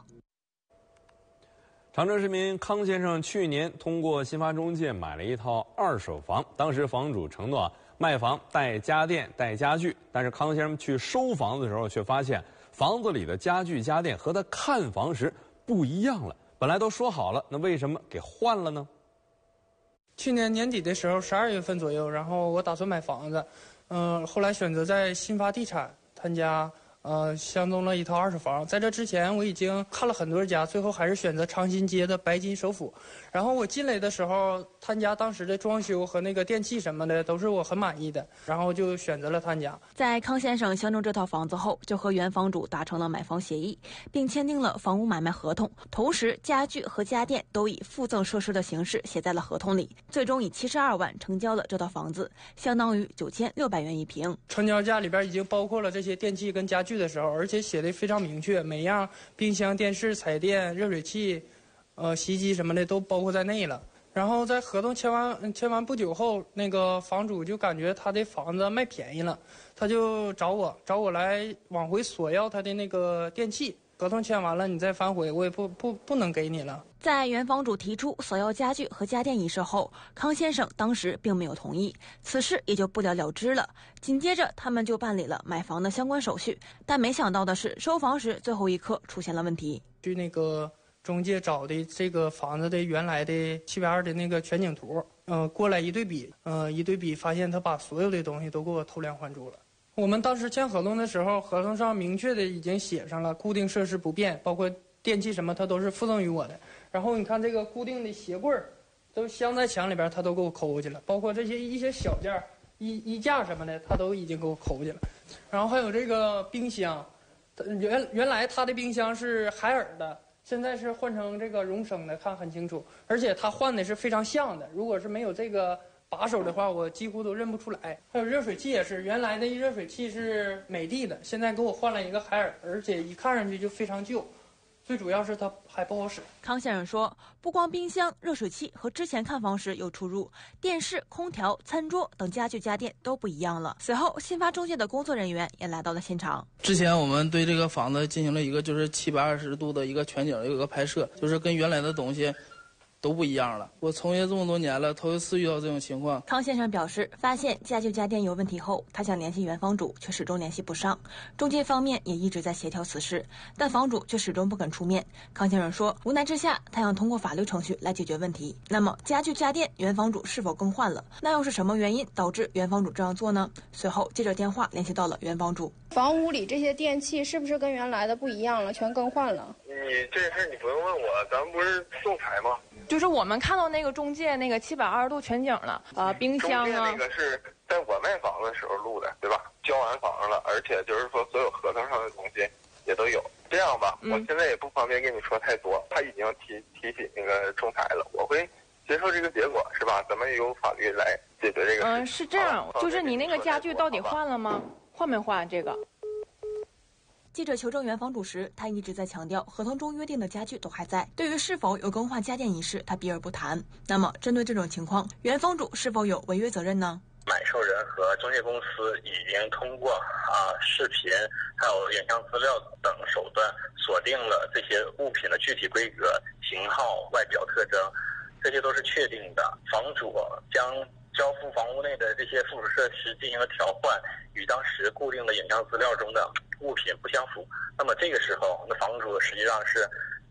长春市民康先生去年通过新发中介买了一套二手房，当时房主承诺卖房带家电带家具，但是康先生去收房子的时候却发现房子里的家具家电和他看房时不一样了，本来都说好了，那为什么给换了呢？ 去年年底的时候，十二月份左右，然后我打算买房子，嗯、呃，后来选择在新发地产他家呃相中了一套二手房。在这之前我已经看了很多家，最后还是选择长新街的白金首府。然后我进来的时候，他家当时的装修和那个电器什么的都是我很满意的，然后就选择了他家。 在康先生相中这套房子后，就和原房主达成了买房协议，并签订了房屋买卖合同，同时家具和家电都以附赠设施的形式写在了合同里，最终以七十二万成交了这套房子，相当于九千六百元一平。 成交价里边已经包括了这些电器跟家具的时候，而且写的非常明确，每样冰箱、电视、彩电、热水器、呃洗衣机什么的都包括在内了。然后在合同签完签完不久后，那个房主就感觉他的房子卖便宜了，他就找我找我来往回索要他的那个电器。合同签完了，你再反悔，我也不不不能给你了。 在原房主提出索要家具和家电一事后，康先生当时并没有同意，此事也就不了了之了。紧接着，他们就办理了买房的相关手续，但没想到的是，收房时最后一刻出现了问题。 去那个中介找的这个房子的原来的七百二的那个全景图，呃，过来一对比，呃，一对比发现他把所有的东西都给我偷梁换柱了。我们当时签合同的时候，合同上明确的已经写上了固定设施不变，包括电器什么，它都是附赠于我的。然后你看这个固定的鞋柜儿，都镶在墙里边，他都给我抠过去了，包括这些一些小件衣衣架什么的，他都已经给我抠过去了。然后还有这个冰箱，原原来他的冰箱是海尔的，现在是换成这个荣升的，看很清楚，而且他换的是非常像的。如果是没有这个把手的话，我几乎都认不出来。还有热水器也是，原来的热水器是美的的，现在给我换了一个海尔，而且一看上去就非常旧。最主要是它还不好使。 康先生说，不光冰箱、热水器和之前看房时有出入，电视、空调、餐桌等家具家电都不一样了。随后，新发中介的工作人员也来到了现场。 之前我们对这个房子进行了一个就是七百二十度的一个全景的一个拍摄，就是跟原来的东西都不一样了。我从业这么多年了，头一次遇到这种情况。 康先生表示，发现家具家电有问题后，他想联系原房主，却始终联系不上。中介方面也一直在协调此事，但房主却始终不肯出面。康先生说，无奈之下，他想通过法律程序来解决问题。那么，家具家电原房主是否更换了？那又是什么原因导致原房主这样做呢？随后，记者电话联系到了原房主。 房屋里这些电器是不是跟原来的不一样了，全更换了？ 你这事你不用问我，咱们不是仲裁吗？ 就是我们看到那个中介那个七百二十度全景了，呃，冰箱啊。 中介那个是在我卖房子的时候录的，对吧？交完房子了，而且就是说所有合同上的东西也都有。这样吧，嗯、我现在也不方便跟你说太多。他已经提提起那个仲裁了，我会接受这个结果，是吧？咱们由法律来解决这个事。 嗯，是这样，就是你那个家具到底换了吗？换没换这个？ 记者求证原房主时，他一直在强调合同中约定的家具都还在。对于是否有更换家电一事，他避而不谈。那么，针对这种情况，原房主是否有违约责任呢？ 买受人和中介公司已经通过啊视频还有影像资料等手段锁定了这些物品的具体规格、型号、外表特征，这些都是确定的。房主将交付房屋内的这些附属设施进行了调换，与当时固定的影像资料中的物品不相符。那么这个时候，那房主实际上是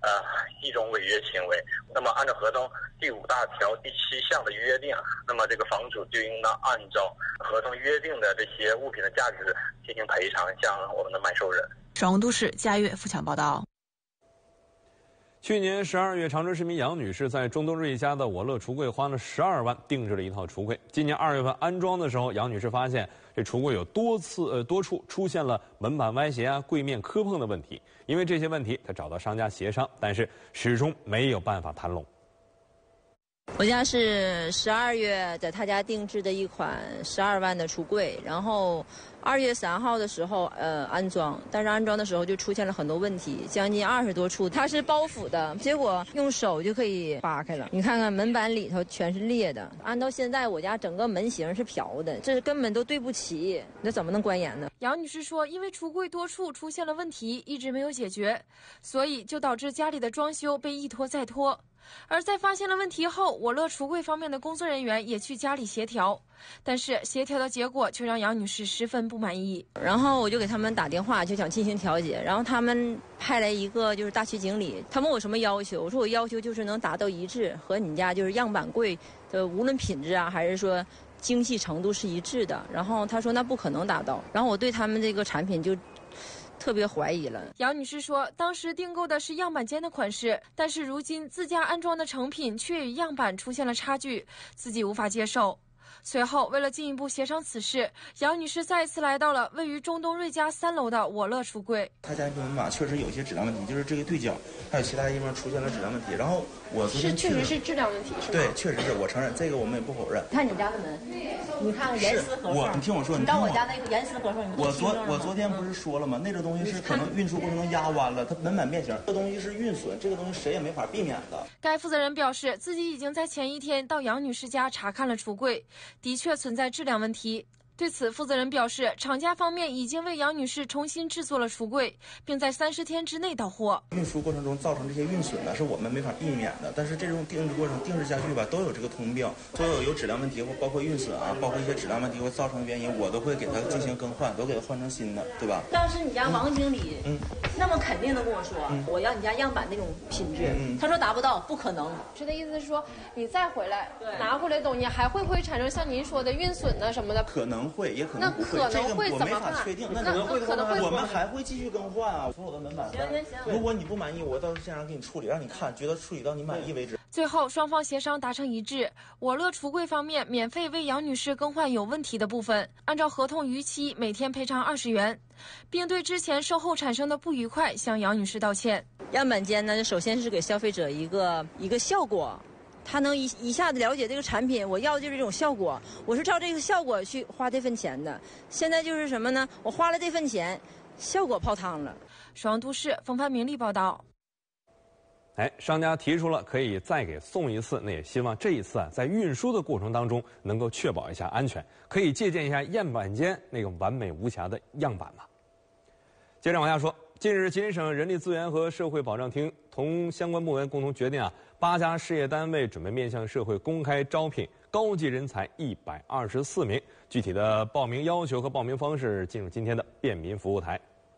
呃一种违约行为。那么按照合同第五大条第七项的约定，那么这个房主就应当按照合同约定的这些物品的价值进行赔偿向我们的买受人。 爽旺都市佳悦富强报道。 去年十二月，长春市民杨女士在中东瑞家的我乐橱柜花了十二万定制了一套橱柜。今年二月份安装的时候，杨女士发现这橱柜有多次呃多处出现了门板歪斜啊、柜面磕碰的问题。因为这些问题，她找到商家协商，但是始终没有办法谈拢。 我家是十二月在他家定制的一款十二万的橱柜，然后二月三号的时候呃安装，但是安装的时候就出现了很多问题，将近二十多处。它是包覆的，结果用手就可以扒开了。你看看门板里头全是裂的，按到现在我家整个门型是瓢的，这根本都对不齐，那怎么能关严呢？ 杨女士说，因为橱柜多处出现了问题，一直没有解决，所以就导致家里的装修被一拖再拖。而在发现了问题后，我乐橱柜方面的工作人员也去家里协调，但是协调的结果却让杨女士十分不满意。 然后我就给他们打电话，就想进行调解，然后他们派来一个就是大区经理，他问我什么要求，我说我要求就是能达到一致，和你家就是样板柜的无论品质啊还是说精细程度是一致的。然后他说那不可能达到，然后我对他们这个产品就特别怀疑了。 杨女士说，当时订购的是样板间的款式，但是如今自家安装的成品却与样板出现了差距，自己无法接受。随后，为了进一步协商此事，杨女士再次来到了位于中东瑞家三楼的我乐橱柜。 他家门板确实有一些质量问题，就是这个对角还有其他地方出现了质量问题。然后我昨天是确实是质量问题，是吗？ 对，确实是我承认，这个我们也不否认。 看你家的门，你看严丝合缝。 我，你听我说， 你到我家那个严丝合缝， 我昨我昨天不是说了吗？那个东西是可能运输过程中压弯了，它门板变形，这东西是运损，这个东西谁也没法避免的。 该负责人表示，自己已经在前一天到杨女士家查看了橱柜，的确存在质量问题。对此，负责人表示，厂家方面已经为杨女士重新制作了橱柜，并在三十天之内到货。 运输过程中造成这些运损呢，是我们没法避免的。但是这种定制过程、定制家具吧，都有这个通病，所有有质量问题或包括运损啊，包括一些质量问题会造成的原因，我都会给它进行更换，都给它换成新的，对吧？ 当时你家王经理，嗯，那么肯定的跟我说，嗯、我要你家样板那种品质，嗯、他说达不到，不可能。 是的意思是说，你再回来拿回来东西，还会不会产生像您说的运损呢什么的？ 可能会，也可能不会。 那可能会怎么办？这个我没法确定。 那可能会可能会， 我们还会继续更换啊。所有的门板， 行行行。 如果你不满意，我到现场给你处理，让你看，觉得处理到你满意为止。 最后，双方协商达成一致，我乐橱柜方面免费为杨女士更换有问题的部分，按照合同逾期每天赔偿二十元，并对之前售后产生的不愉快向杨女士道歉。 样板间呢，首先是给消费者一个一个效果。他能一一下子了解这个产品，我要的就是这种效果，我是照这个效果去花这份钱的。现在就是什么呢？我花了这份钱，效果泡汤了。 爽旺都市冯帆明丽报道。 哎，商家提出了可以再给送一次，那也希望这一次啊，在运输的过程当中能够确保一下安全，可以借鉴一下样板间那个完美无瑕的样板嘛。接着往下说，近日吉林省人力资源和社会保障厅同相关部门共同决定啊，八家事业单位准备面向社会公开招聘高级人才一百二十四名。具体的报名要求和报名方式进入今天的便民服务台。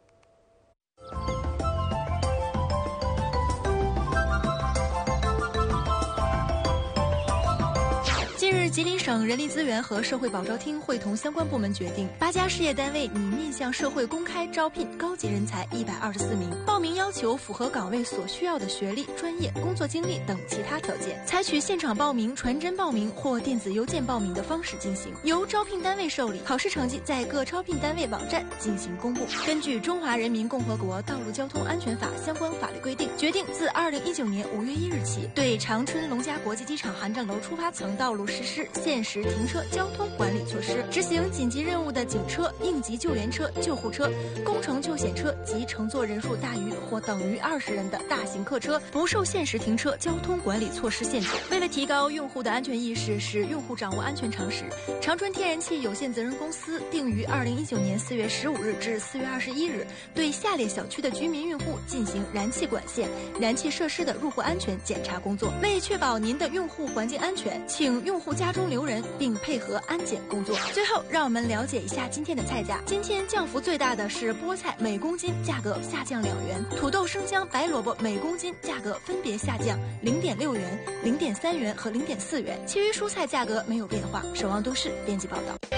近日，吉林省人力资源和社会保障厅会同相关部门决定，八家事业单位拟面向社会公开招聘高级人才一百二十四名，报名要求符合岗位所需要的学历、专业、工作经历等其他条件，采取现场报名、传真报名或电子邮件报名的方式进行，由招聘单位受理，考试成绩在各招聘单位网站进行公布。根据《中华人民共和国道路交通安全法》相关法律规定，决定自二零一九年五月一日起，对长春龙嘉国际机场航站楼出发层道路实施限时停车交通管理措施，执行紧急任务的警车、应急救援车、救护车、工程救险车及乘坐人数大于或等于二十人的大型客车不受限时停车交通管理措施限制。为了提高用户的安全意识，使用户掌握安全常识，长春天然气有限责任公司定于二零一九年四月十五日至四月二十一日，对下列小区的居民用户进行燃气管线、燃气设施的入户安全检查工作。为确保您的用户环境安全，请用户驾家中留人，并配合安检工作。最后，让我们了解一下今天的菜价。今天降幅最大的是菠菜，每公斤价格下降两元；土豆、生姜、白萝卜每公斤价格分别下降零点六元、零点三元和零点四元，其余蔬菜价格没有变化。守望都市编辑报道。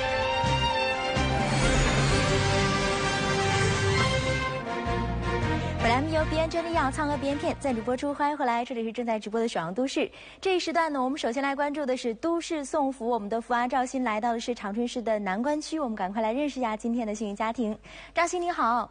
本栏目由B N真力药苍鹅 B N 片赞助播出，欢迎回来，这里是正在直播的《守望都市》。这一时段呢，我们首先来关注的是都市送福，我们的福阿赵鑫来到的是长春市的南关区，我们赶快来认识一下今天的幸运家庭。赵鑫你好。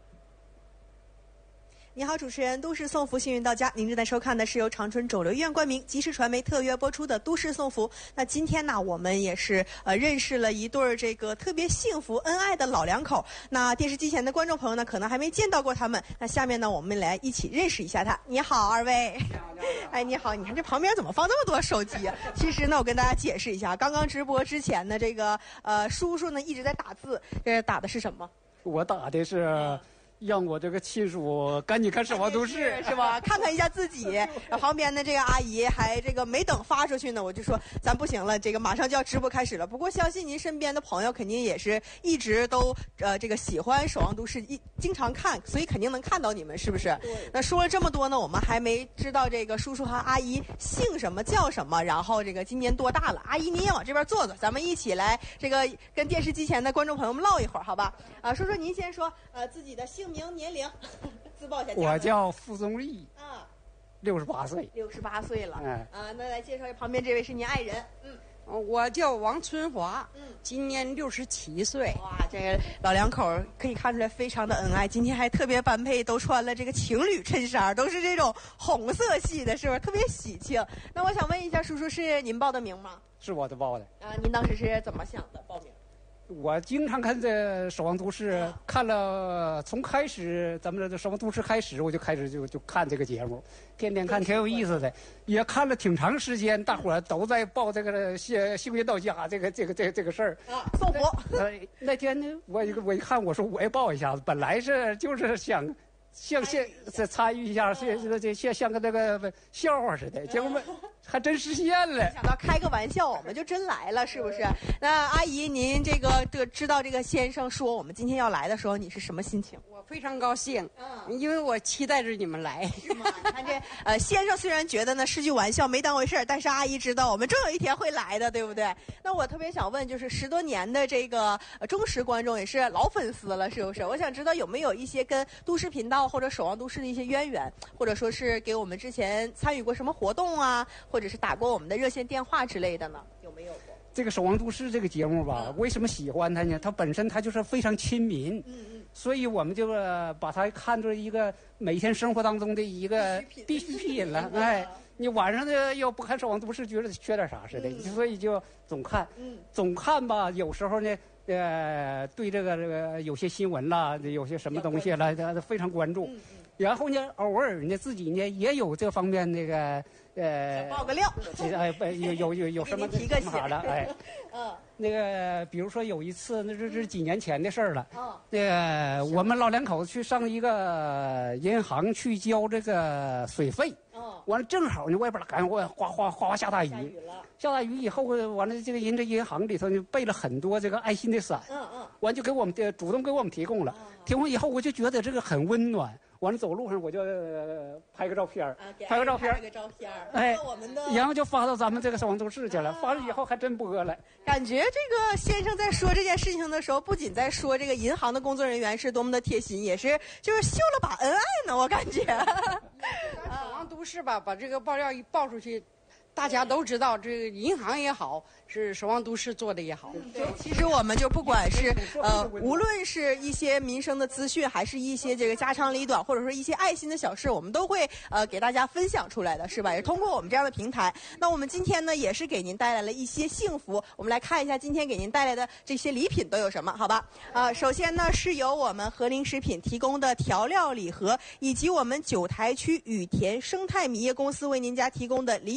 你好，主持人，都市送福，幸运到家。您正在收看的是由长春肿瘤医院冠名、吉时传媒特约播出的《都市送福》。那今天呢，我们也是呃认识了一对儿这个特别幸福恩爱的老两口。那电视机前的观众朋友呢，可能还没见到过他们。那下面呢，我们来一起认识一下他。你好，二位。哎，你好，你看这旁边怎么放那么多手机啊？其实呢，我跟大家解释一下，刚刚直播之前呢，这个呃叔叔呢一直在打字，这打的是什么？ 我打的是。让我这个亲属赶紧看《守望都市》 是吧？看看一下自己。旁边的这个阿姨还这个没等发出去呢，我就说咱不行了，这个马上就要直播开始了。不过相信您身边的朋友肯定也是一直都呃这个喜欢《守望都市》，一经常看，所以肯定能看到你们，是不是？那说了这么多呢，我们还没知道这个叔叔和阿姨姓什么叫什么，然后这个今年多大了？阿姨您也往这边坐坐，咱们一起来这个跟电视机前的观众朋友们唠一会儿，好吧？啊，叔叔您先说呃自己的姓名、年龄，自报一下。 我叫傅宗义，啊，六十八岁， 六十八岁了。 哎， 啊，那来介绍旁边这位是您爱人，嗯， 我叫王春华，嗯，今年六十七岁。 哇，这个老两口可以看出来非常的恩爱，今天还特别般配，都穿了这个情侣衬衫，都是这种红色系的，是不是特别喜庆？那我想问一下，叔叔是您报的名吗？ 是我的报的。 啊，您当时是怎么想的报名？ 我经常看这《守望都市》，看了从开始咱们这《守望都市》开始，我就开始就就看这个节目，天天看，挺有意思的，也看了挺长时间。大伙儿都在报这个幸幸运到家这个这个这个这个事儿啊，送福。 呃，那天呢，我一我一看，我说我也报一下子，本来是就是想。像像这参与一下，这这这像像个那个笑话似的，结果还真实现了。 没想到开个玩笑，我们就真来了，是不是？那阿姨，您这个这个知道这个先生说我们今天要来的时候，你是什么心情？ 我非常高兴，嗯，因为我期待着你们来。 是吗？你看这呃，先生虽然觉得呢是句玩笑，没当回事儿，但是阿姨知道我们终有一天会来的，对不对？那我特别想问，就是十多年的这个忠实观众，也是老粉丝了，是不是？我想知道有没有一些跟都市频道或者守望都市的一些渊源，或者说是给我们之前参与过什么活动啊，或者是打过我们的热线电话之类的呢？有没有过？ 这个《守望都市》这个节目吧，嗯，为什么喜欢它呢？它本身它就是非常亲民，嗯嗯，所以我们就把它看作一个每天生活当中的一个必需品了。哎，你晚上呢要不看《守望都市》，觉得缺点啥似的，嗯，所以就总看，嗯，总看吧。有时候呢。呃，对这个这个有些新闻啦，有些什么东西啦，他非常关注。嗯嗯，然后呢，偶尔呢自己呢也有这方面那个呃， 爆个料。 哎，有有有有什么提个醒的哎，嗯，那个比如说有一次，那这是几年前的事儿了。哦，那个我们老两口子去上一个银行去交这个水费。哦，完了正好呢，外边赶哗哗哗哗下大雨。下雨了。下大雨以后，完了这个人这银行里头就备了很多这个爱心的伞。嗯嗯。完就给我们的主动给我们提供了。提供以后，我就觉得这个很温暖。完了走路上我就、呃、拍个照片、啊、拍个照片， 拍个照片， 哎， 我们的， 然后就发到咱们这个守望都市去了。发了以后还真播了。 感觉这个先生在说这件事情的时候，不仅在说这个银行的工作人员是多么的贴心，也是就是秀了把恩爱呢。我感觉， 守望都市吧，把这个爆料一爆出去。大家都知道，这个银行也好，是守望都市做的也好。 对，其实我们就不管是呃，无论是一些民生的资讯，还是一些这个家长里短，或者说一些爱心的小事，我们都会呃给大家分享出来的，是吧？也通过我们这样的平台。那我们今天呢，也是给您带来了一些幸福。我们来看一下今天给您带来的这些礼品都有什么，好吧？啊、呃，首先呢是由我们和林食品提供的调料礼盒，以及我们九台区雨田生态米业公司为您家提供的李雨田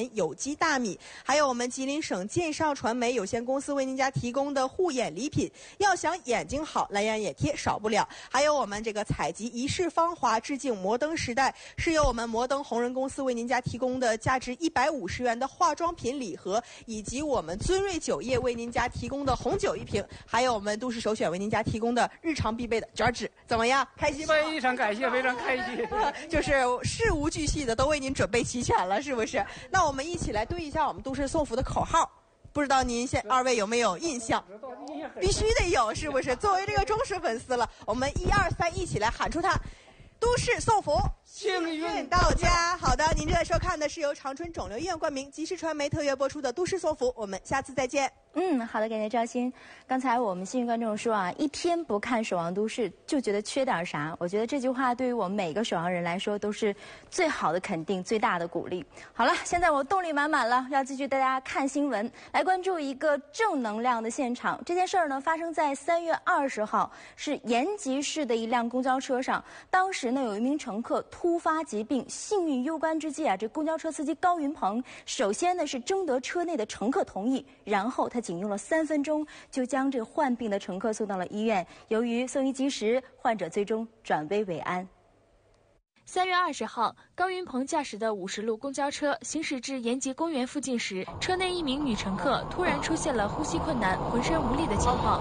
年有机大米，还有我们吉林省建尚传媒有限公司为您家提供的护眼礼品。要想眼睛好，蓝牙眼贴少不了。还有我们这个采集一世芳华，致敬摩登时代，是由我们摩登红人公司为您家提供的价值一百五十元的化妆品礼盒，以及我们尊瑞酒业为您家提供的红酒一瓶，还有我们都市首选为您家提供的日常必备的卷纸。怎么样？开心吗？ 非常感谢，非常开心。 就是事无巨细的都为您准备齐全了，是不是？那我们一起来对一下我们都市送福的口号。不知道您现二位有没有印象？必须得有，是不是？作为这个忠实粉丝了，我们一二三，一起来喊出它：都市送福，幸运到家。好的，您正在收看的是由长春肿瘤医院冠名、吉时传媒特约播出的《都市送福》，我们下次再见。 嗯，好的，感谢赵鑫。刚才我们幸运观众说啊，一天不看《守望都市》就觉得缺点啥。我觉得这句话对于我们每个守望人来说都是最好的肯定，最大的鼓励。好了，现在我动力满满了，要继续带大家看新闻，来关注一个正能量的现场。这件事儿呢，发生在三月二十号，是延吉市的一辆公交车上。当时呢，有一名乘客突发疾病，幸运攸关之际啊，这公交车司机高云鹏首先呢是征得车内的乘客同意，然后他仅用了三分钟就将这患病的乘客送到了医院。由于送医及时，患者最终转危为安。 三月二十号，高云鹏驾驶的五十路公交车行驶至延吉公园附近时，车内一名女乘客突然出现了呼吸困难、浑身无力的情况。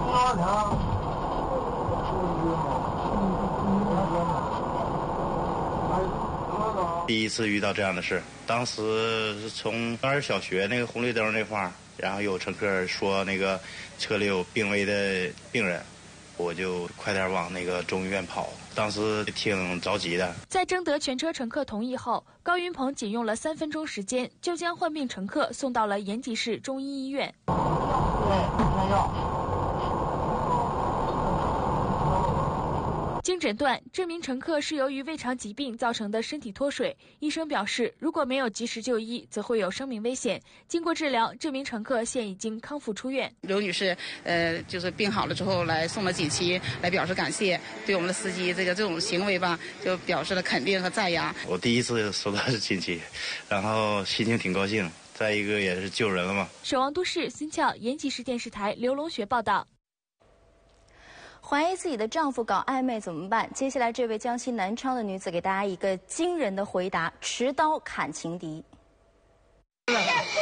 第一次遇到这样的事，当时是从当时小学那个红绿灯那块儿，然后有乘客说那个车里有病危的病人，我就快点往那个中医院跑。当时挺着急的。 在征得全车乘客同意后，高云鹏仅用了三分钟时间，就将患病乘客送到了延吉市中医医院。经诊断，这名乘客是由于胃肠疾病造成的身体脱水。医生表示，如果没有及时就医，则会有生命危险。经过治疗，这名乘客现已经康复出院。 刘女士，呃，就是病好了之后来送了锦旗，来表示感谢，对我们的司机这个这种行为吧，就表示了肯定和赞扬。 我第一次收到锦旗，然后心情挺高兴。再一个也是救人了嘛。 守望都市新俏延吉市电视台刘龙雪报道。 怀疑自己的丈夫搞暧昧怎么办？接下来这位江西南昌的女子给大家一个惊人的回答：持刀砍情敌。 喂，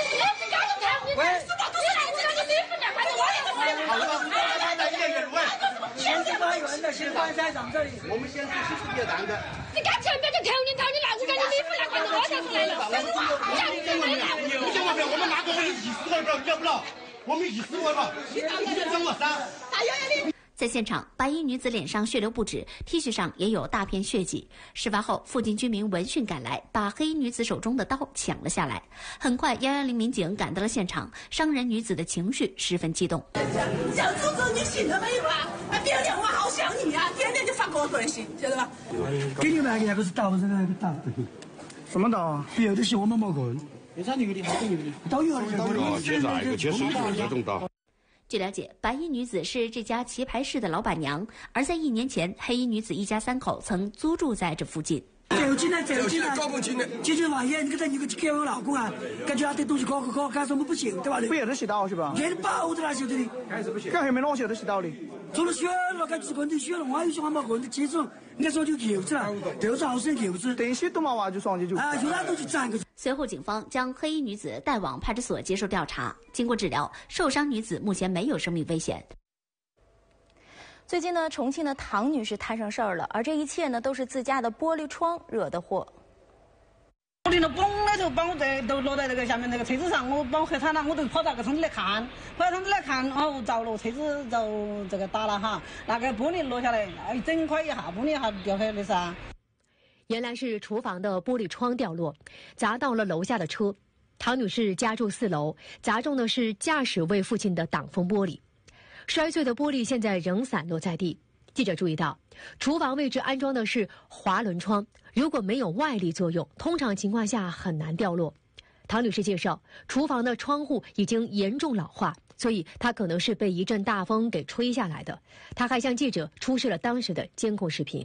好了，来来验验喂，先是花园的，先放在咱们这里。我们先是世界男的。你干前面就头你头你老子让你衣服来，看着我才是来了。不行不行，我们拿过我们一十块票，要不了，我们一十块票，你整我三。 在现场，白衣女子脸上血流不止 ，T 恤上也有大片血迹。事发后，附近居民闻讯赶来，把黑衣女子手中的刀抢了下来。很快，幺幺零民警赶到了现场，伤人女子的情绪十分激动。 小猪猪，你醒了没有啊？啊，第二天我好想你啊，天天就发过短信，晓得吧？ 给你买那个是刀子那个刀，什么刀啊？别的是我们没个人。为啥那个地方有的？都有的。 现在一个确实有这种刀。据了解，白衣女子是这家棋牌室的老板娘，而在一年前，黑衣女子一家三口曾租住在这附近。 走进来，走进来，招工进来。解决完业，你看你个给我老公啊，感觉他的东西搞搞搞，干什么不行，对吧？ 不也是洗刀是吧？ 也是包的那晓得的。 还是不行。干什么弄晓得洗刀的？ 除了血了，干几个人的血了，我还有些还没个人的接触，应该说就油子了，都是好生油子。 等血都没完就上去就。 啊，有那东西粘个。 随后，警方将黑衣女子带往派出所接受调查。经过治疗，受伤女子目前没有生命危险。 最近呢，重庆的唐女士摊上事儿了，而这一切呢，都是自家的玻璃窗惹的祸。 我听到嘣的时候，把我在都落在那个下面那个车子上，我把我黑惨了，我都跑到个窗子来看，跑到窗子来看，哦，着了，车子就这个打了哈，那个玻璃落下来，哎，整块一下玻璃一下掉下来的噻。 原来是厨房的玻璃窗掉落，砸到了楼下的车。唐女士家住四楼，砸中的是驾驶位附近的挡风玻璃，摔碎的玻璃现在仍散落在地。记者注意到，厨房位置安装的是滑轮窗，如果没有外力作用，通常情况下很难掉落。唐女士介绍，厨房的窗户已经严重老化，所以她可能是被一阵大风给吹下来的。她还向记者出示了当时的监控视频。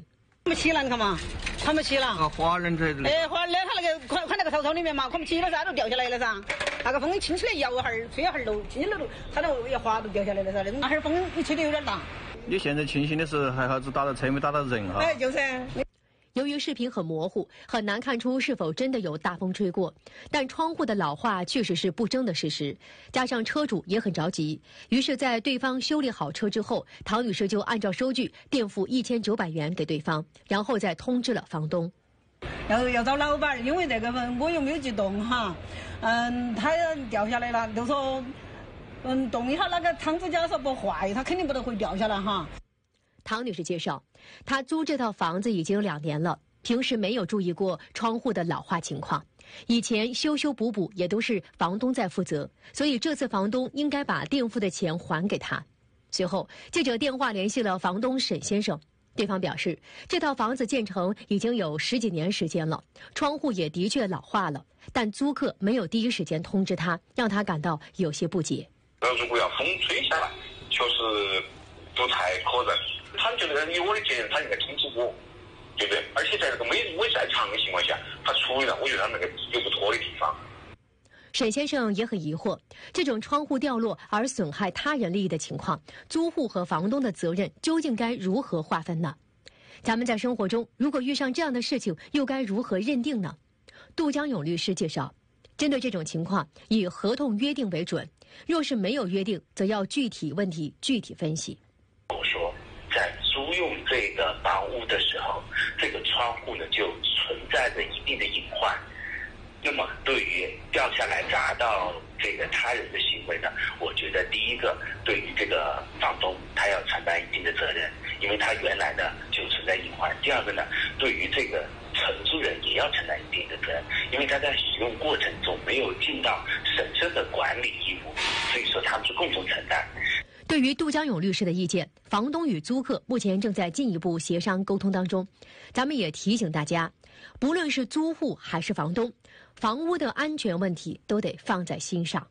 我们起了，你看嘛，看不起了。 啊，花人在这里。 哎，花人他那个看看那个头头里面嘛，看不起了噻，都掉下来了噻。那个风轻起来摇一下儿，吹一下儿都轻了都，它那个一滑都掉下来了噻。那会儿风一吹得有点大。 你现在庆幸的是还好只打到车，没打到人哈。 哎，就是。 由于视频很模糊，很难看出是否真的有大风吹过，但窗户的老化确实是不争的事实。加上车主也很着急，于是，在对方修理好车之后，唐女士就按照收据垫付一千九百元给对方，然后再通知了房东。 要要找老板，因为这个我又没有去动哈，嗯，他掉下来了，就说，嗯，动一下那个窗子假说不坏，他肯定不得会掉下来哈。 唐女士介绍，她租这套房子已经两年了，平时没有注意过窗户的老化情况。以前修修补补也都是房东在负责，所以这次房东应该把垫付的钱还给她。随后，记者电话联系了房东沈先生，对方表示，这套房子建成已经有十几年时间了，窗户也的确老化了，但租客没有第一时间通知他，让他感到有些不解。 那如果要风吹下来，确实不太可能。他觉得以我的经验，他应该通知我，对不对？而且在这个没我在场的情况下，他处理了，我觉得他那个有不妥的地方。 沈先生也很疑惑，这种窗户掉落而损害他人利益的情况，租户和房东的责任究竟该如何划分呢？咱们在生活中如果遇上这样的事情，又该如何认定呢？杜江勇律师介绍，针对这种情况，以合同约定为准，若是没有约定，则要具体问题具体分析。 我说，在租用这个房屋的时候，这个窗户呢就存在着一定的隐患。那么对于掉下来砸到这个他人的行为呢，我觉得第一个对于这个房东他要承担一定的责任，因为他原来呢就存在隐患。第二个呢，对于这个承租人也要承担一定的责任，因为他在使用过程中没有尽到审慎的管理义务，所以说他们是共同承担。 对于杜江勇律师的意见，房东与租客目前正在进一步协商沟通当中。咱们也提醒大家，不论是租户还是房东，房屋的安全问题都得放在心上。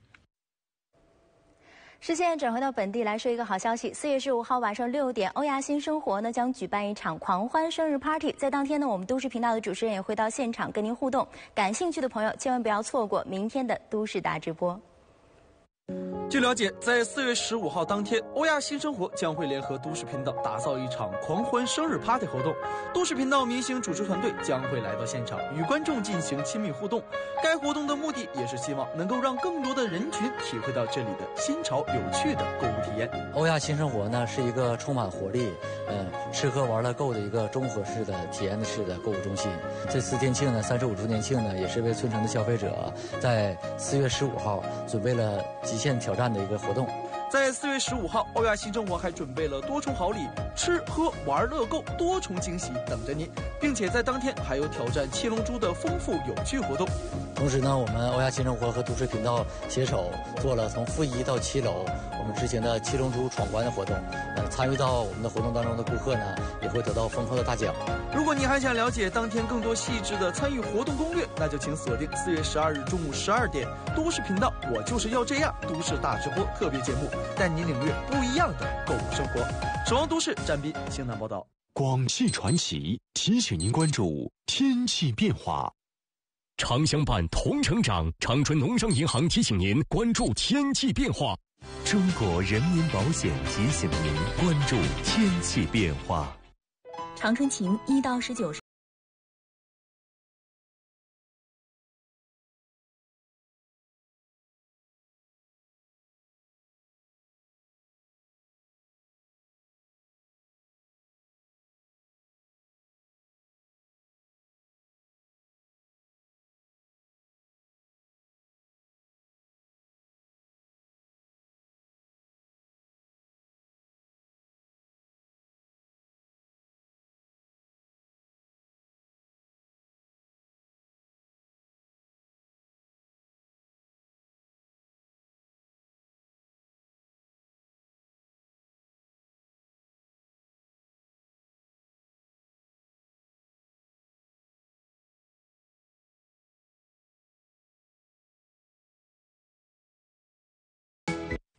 视线转回到本地来说一个好消息，四月十五号晚上六点，欧亚新生活呢将举办一场狂欢生日 party。在当天呢，我们都市频道的主持人也会到现场跟您互动。感兴趣的朋友千万不要错过明天的都市大直播。 据了解，在四月十五号当天，欧亚新生活将会联合都市频道打造一场狂欢生日 party 活动。都市频道明星主持团队将会来到现场，与观众进行亲密互动。该活动的目的也是希望能够让更多的人群体会到这里的新潮有趣的购物体验。 欧亚新生活呢是一个充满活力，嗯，吃喝玩乐购的一个综合式的体验式的购物中心。这次店庆呢，三十五周年庆呢，也是为村城的消费者在四月十五号准备了极限挑战的一个活动。 在四月十五号，欧亚新生活还准备了多重好礼，吃喝玩乐购多重惊喜等着您，并且在当天还有挑战七龙珠的丰富有趣活动。 同时呢，我们欧亚新生活和都市频道携手做了从负一到七楼我们执行的七龙珠闯关的活动。呃，参与到我们的活动当中的顾客呢，也会得到丰厚的大奖。 如果你还想了解当天更多细致的参与活动攻略，那就请锁定四月十二日中午十二点，都市频道我就是要这样都市大直播特别节目，带你领略不一样的购物生活。守望都市，展斌、星南报道。 广汽传祺提醒您关注天气变化。长相伴，同成长。长春农商银行提醒您关注天气变化。中国人民保险提醒您关注天气变化。 长春晴一到十九。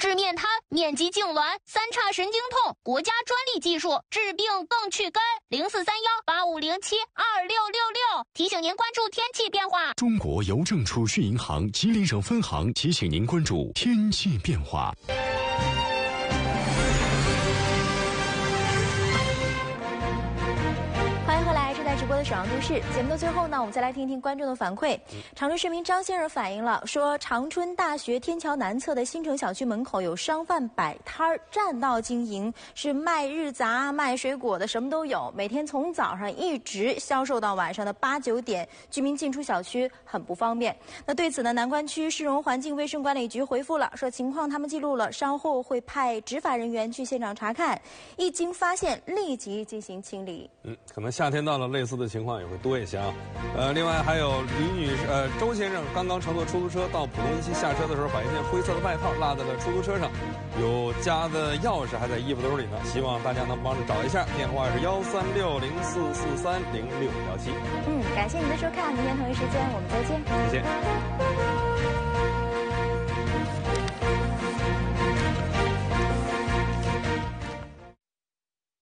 治面瘫、面肌痉挛、三叉神经痛，国家专利技术，治病更去根。零四三幺八五零七二六六六，提醒您关注天气变化。 中国邮政储蓄银行吉林省分行提醒您关注天气变化。 欢迎回来，正在直播的《沈阳都市》节目的最后呢，我们再来听一听观众的反馈。长春市民张先生反映了，说长春大学天桥南侧的新城小区门口有商贩摆摊儿占道经营，是卖日杂、卖水果的，什么都有。每天从早上一直销售到晚上的八九点，居民进出小区很不方便。那对此呢，南关区市容环境卫生管理局回复了，说情况他们记录了，稍后会派执法人员去现场查看，一经发现立即进行清理。 嗯，可能夏天到了，类似的情况也会多一些啊。呃，另外还有李女士，呃，周先生刚刚乘坐出租车到浦东一期下车的时候，把一件灰色的外套落在了出租车上，有家的钥匙还在衣服兜里呢，希望大家能帮着找一下。电话是幺三六零四四三零六幺七。 嗯，感谢您的收看，明天同一时间我们再见。 再见。